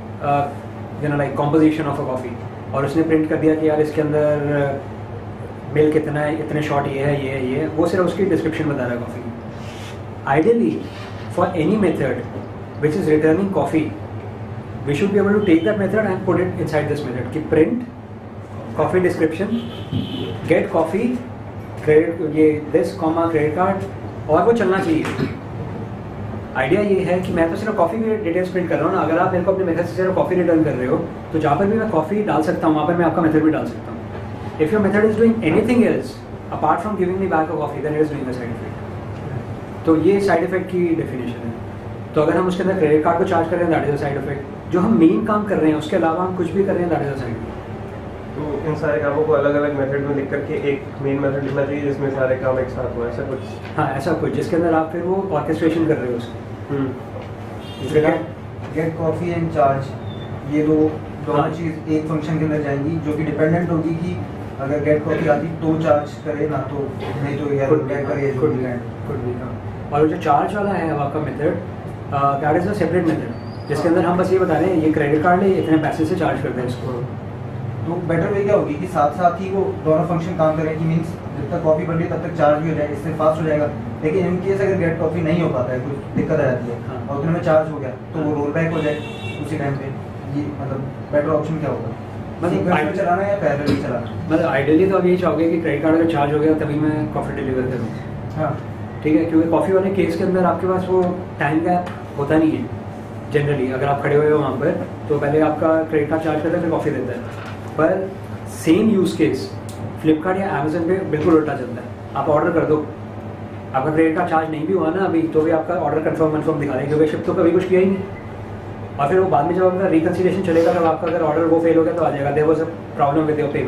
you know like composition of a coffee, और उसने प्रिंट कर दिया कि यार इसके अंदर मिल्क कितना है, इतने शॉट ये है ये है ये है, वो सिर्फ उसकी डिस्क्रिप्शन बता रहा है coffee. Ideally for any method which is returning coffee we should be able to take that method and put it inside this method कि print coffee description get coffee credit ये दिस कॉमा क्रेडिट कार्ड, और वो चलना चाहिए। Idea ये है कि मैं तो सिर्फ कॉफ़ी की डिटेल्स प्रिंट कर रहा हूँ ना, अगर आप मेरे को अपने मेथड से सिर्फ कॉफ़ी रिटर्न कर रहे हो तो जहाँ पर भी मैं कॉफ़ी डाल सकता हूँ वहाँ पर मैं आपका मेथड भी डाल सकता हूँ। If your method is doing anything else apart from giving me back a coffee then it is doing a side effect. तो ये साइड इफेक्ट की डेफिनेशन है। तो अगर हम उसके अंदर क्रेडिट कार्ड को चार्ज कर रहे हैं that is a side effect, जो हम मेन काम कर रहे हैं उसके अलावा हम कुछ भी कर रहे हैं that is a side effect. तो इन सारे कामों को अलग अलग मेथड में लिख करके एक मेन मेथड लिखना चाहिए जिसमें सारे काम एक साथ हो, ऐसा कुछ? हाँ ऐसा कुछ जिसके अंदर आप फिर वो ऑर्केस्ट्रेशन कर रहे हो उसकी। गेट कॉफी एंड चार्ज ये दो दोनों चीज एक फंक्शन के अंदर जाएंगी जो कि डिपेंडेंट होगी कि अगर गेट कॉफी आती तो चार्ज करे ना तो नहीं तो यार गेट करे कुड बी कुड बी। और जो चार्ज वाला है अब आपका method that is a separate method जिसके अंदर हम बस ये बता रहे हैं ये क्रेडिट कार्ड है इतने पैसे से चार्ज करते हैं इसको। तो बेटर वे क्या होगी कि साथ साथ ही वो दोनों फंक्शन काम करें कि मीन्स जब तक कॉफी बन रही है तब तक चार्ज भी हो जाए, इससे फास्ट हो जाएगा। लेकिन इन केस अगर गेट कॉफी नहीं हो पाता है कुछ दिक्कत आ जाती है हाँ। और उतने में चार्ज हो गया तो वो रोल बैक हो जाए उसी टाइम पे। ये मतलब बेटर ऑप्शन क्या होगा, मतलब चलाना है या पैरेलली चलाना? मतलब आइडियली तो आप यही चाहोगे कि क्रेडिट कार्ड अगर चार्ज हो गया तभी मैं कॉफ़ी डिलीवर करूँ। हाँ ठीक है, क्योंकि कॉफ़ी वाले केस के अंदर आपके पास वो टाइम गैप होता नहीं है जनरली। अगर आप खड़े हुए हो वहाँ पर तो पहले आपका क्रेडिट कार्ड चार्ज करता है फिर कॉफ़ी देता है। पर सेम यूज़ केस फ्लिपकार्ट या अमेजन पे बिल्कुल उल्टा चलता है। आप ऑर्डर कर दो, आपका क्रेडिट कार्ड चार्ज नहीं भी हुआ ना अभी तो भी आपका ऑर्डर कंफर्म कंफर्म दिखा देंगे क्योंकि शिप तो कभी कुछ किया ही नहीं। और फिर वो बाद में जब आपका रिकन्सिलिएशन चलेगा तब आपका अगर ऑर्डर वो फेल हो गया तो आ जाएगा there was a problem with your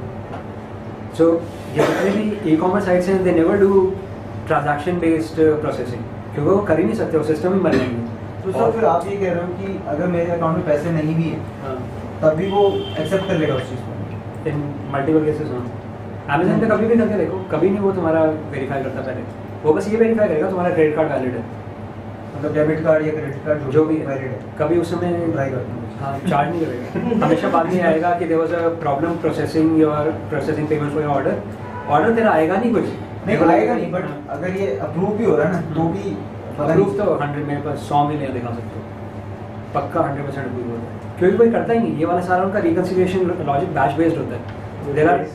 payment. So ये जितने भी ई कॉमर्स साइट्स हैं they never do transaction based processing क्योंकि वो कर ही नहीं सकते, वो सिस्टम ही मर जाएंगे। तो सर फिर आप ये कह रहे हो कि अगर मेरे अकाउंट में पैसे नहीं भी हैं तब भी वो एक्सेप्ट कर लेगा उस चीज़ को? इन मल्टीपल केसेस हाँ। अमेजन पे कभी भी करके देखो, कभी नहीं वो तुम्हारा वेरीफाई करता पहले, वो बस ये वेरीफाई करेगा तुम्हारा क्रेडिट कार्ड वैलिड है, मतलब डेबिट कार्ड या क्रेडिट कार्ड जो भी वैलिड है। कभी उस समय ट्राई करता हूँ। हाँ चार्ज नहीं करेगा। हमेशा बाद में आएगा कि there was a problem processing your processing payment for your order. Order तेरा आएगा नहीं कुछ नहीं आएगा नहीं, बट अगर ये अप्रूव भी हो रहा है ना तो भी अप्रूव तो हंड्रेड मेरे पास सौ में नहीं दिखा सकते हो, पक्का हंड्रेड परसेंट अप्रूव होता है क्योंकि कोई करता ही नहीं। ये वाला सारा उनका रिकन्सिलिएशन लॉजिक बैच बेस्ड होता है। देयर आर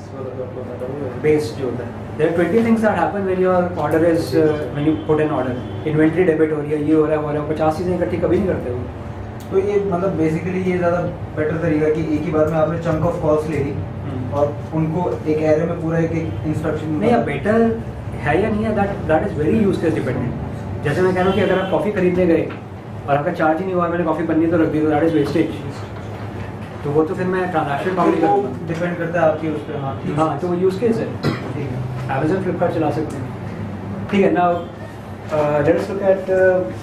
बेस्ड जो होता है there are twenty things that happen when your order is when you put an order. Inventory debit हो रही है, ये हो रहा है वो हो रहा है, पचास चीज़ें इकट्ठी कभी नहीं करते हो। तो ये मतलब बेसिकली ये ज़्यादा बेटर तरीका कि एक ही बार में आपने चंक ऑफ कॉस्ट ले ली और उनको एक एरे में पूरा एक एक इंस्ट्रक्शन नहीं। अब बेटर है या नहीं है that that is very use case dependent. जैसे मैं कह रहा हूँ कि अगर आप कॉफ़ी खरीदने गए और आपका चार्ज ही नहीं हुआ, मैंने कॉफ़ी बननी तो रख दी तो दैट इज़ वेस्टेज। तो वो तो फिर मैं ट्रांजैक्शन काउंट नहीं करूँगा, डिपेंड करता है आपकी उस पर। हाँ हाँ तो वो यूज़ केस है। ठीक है, अमेजन फ्लिपकार्ट चला सकते हैं। ठीक है, now let us look at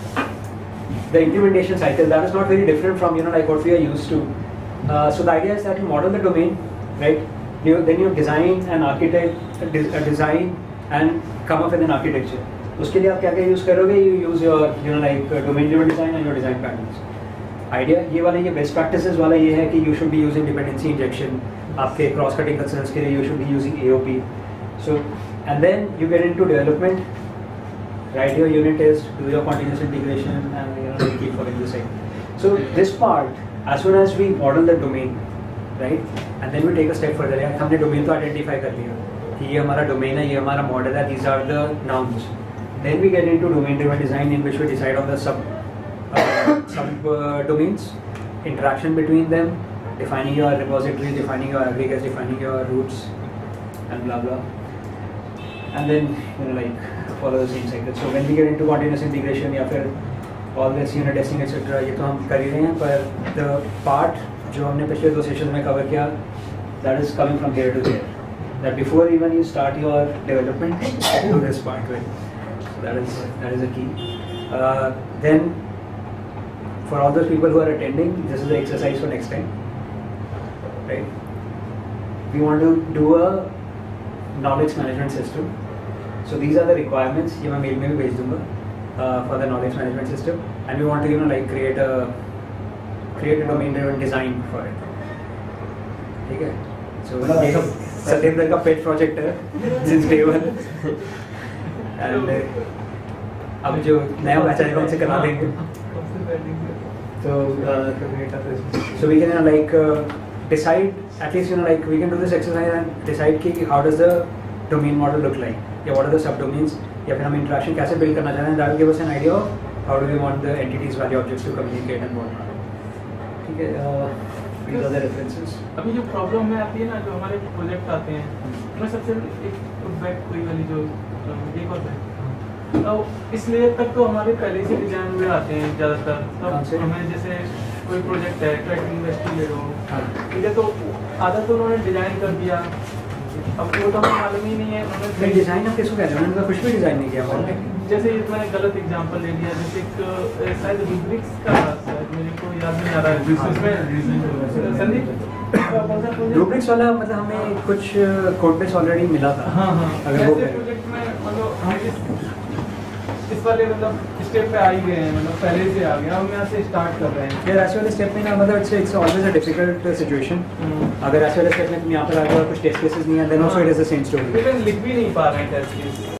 the implementation cycle. That is not very different from you know like what we are used to. Uh, so the idea is that you model the domain, right? You, then you design an architect, a, de a design, and come up with an architecture. उसके लिए आप क्या क्या use करोगे? You use your you know like uh, domain driven design and your design patterns. Idea ये वाला ये best practices वाला ये है कि you should be using dependency injection. आपके cross cutting concerns के लिए you should be using A O P. So and then you get into development. Write your unit test, do your continuous integration, and you know keep following the same. So this part, as soon as we model the domain, right, and then we take a step further. यार हमने domain तो identify कर लिया कि ये हमारा domain है, ये हमारा मॉडल है, these are the nouns. Then we get into domain driven design in which we decide on the sub uh, sub uh, domains, interaction between them, defining your repository, defining your aggregates, defining your routes, and blah blah. And then you know like follow the same cycle. So when we get into continuous integration या फिर all this unit testing et cetera, ये तो हम कर ही रहे हैं, पर the part जो हमने पिछले दो सेशन में कवर किया, that is coming from here to there. That before even you start your development, do this part with. So that is that is a key. Uh, then for all those people who are attending, this is the exercise for next time. Right? We want to do a knowledge management system. So these are the requirements. ये मैं mail में भी भेज दूँगा uh, for the knowledge management system, and we want to you know like create a create a domain driven design for it. ठीक है? So ये सब सत्येंद्र का pet project है since day one. And uh, अब जो नया बैच आएगा उनसे करा देंगे. So uh, so we can you know, like uh, decide at least you know like we can do this exercise and decide कि how does the domain model look like, या what are the subdomains, या फिर हम interaction कैसे build करना चाहते हैं. That will give us an idea of how do we want the entities, value objects to communicate and whatnot. ठीक है. uh, These are the references. अभी जो प्रॉब्लम में आती है ना, जो हमारे प्रोजेक्ट आते हैं, उनमें सबसे एक बैक कोई वाली जो एक और बैक, तो इस लेयर तक तो हमारे पहले से डिजाइन हुए आते हैं ज़्यादातर. तब हमें जैसे कोई प्रोजेक्ट है, ट्रैक इन्वेस्टिगेट हो, ठीक है, तो आधा तो उन्होंने डिजाइन कर दिया. अब वो तो हमें मालूम ही नहीं है उन्होंने डिजाइन आप किसको कहते हैं? उन्होंने कुछ भी डिजाइन नहीं किया हमने. जैसे मैंने गलत एग्जांपल ले लिया, जैसे एक शायद रूब्रिक्स का शायद मेरे को याद नहीं आ रहा है. संदीप रूब्रिक्स वाला मतलब हमें कुछ कोड बेस ऑलरेडी मिला था. हाँ हाँ. अगर वो प्रोजेक्ट में मतलब हम इस इस वाले मतलब स्टेप पे आ ही गए हैं, मतलब पहले से आ गया, हम यहाँ से स्टार्ट कर रहे हैं. यार ऐसे वाले स्टेप में ना मतलब it's it's always a difficult situation. अगर ऐसे वाले स्टेप में तुम यहाँ पर आ गए और कुछ टेस्ट केसेस नहीं है, then also it is the same story. लिख भी नहीं पा रहे हैं टेस्ट केस.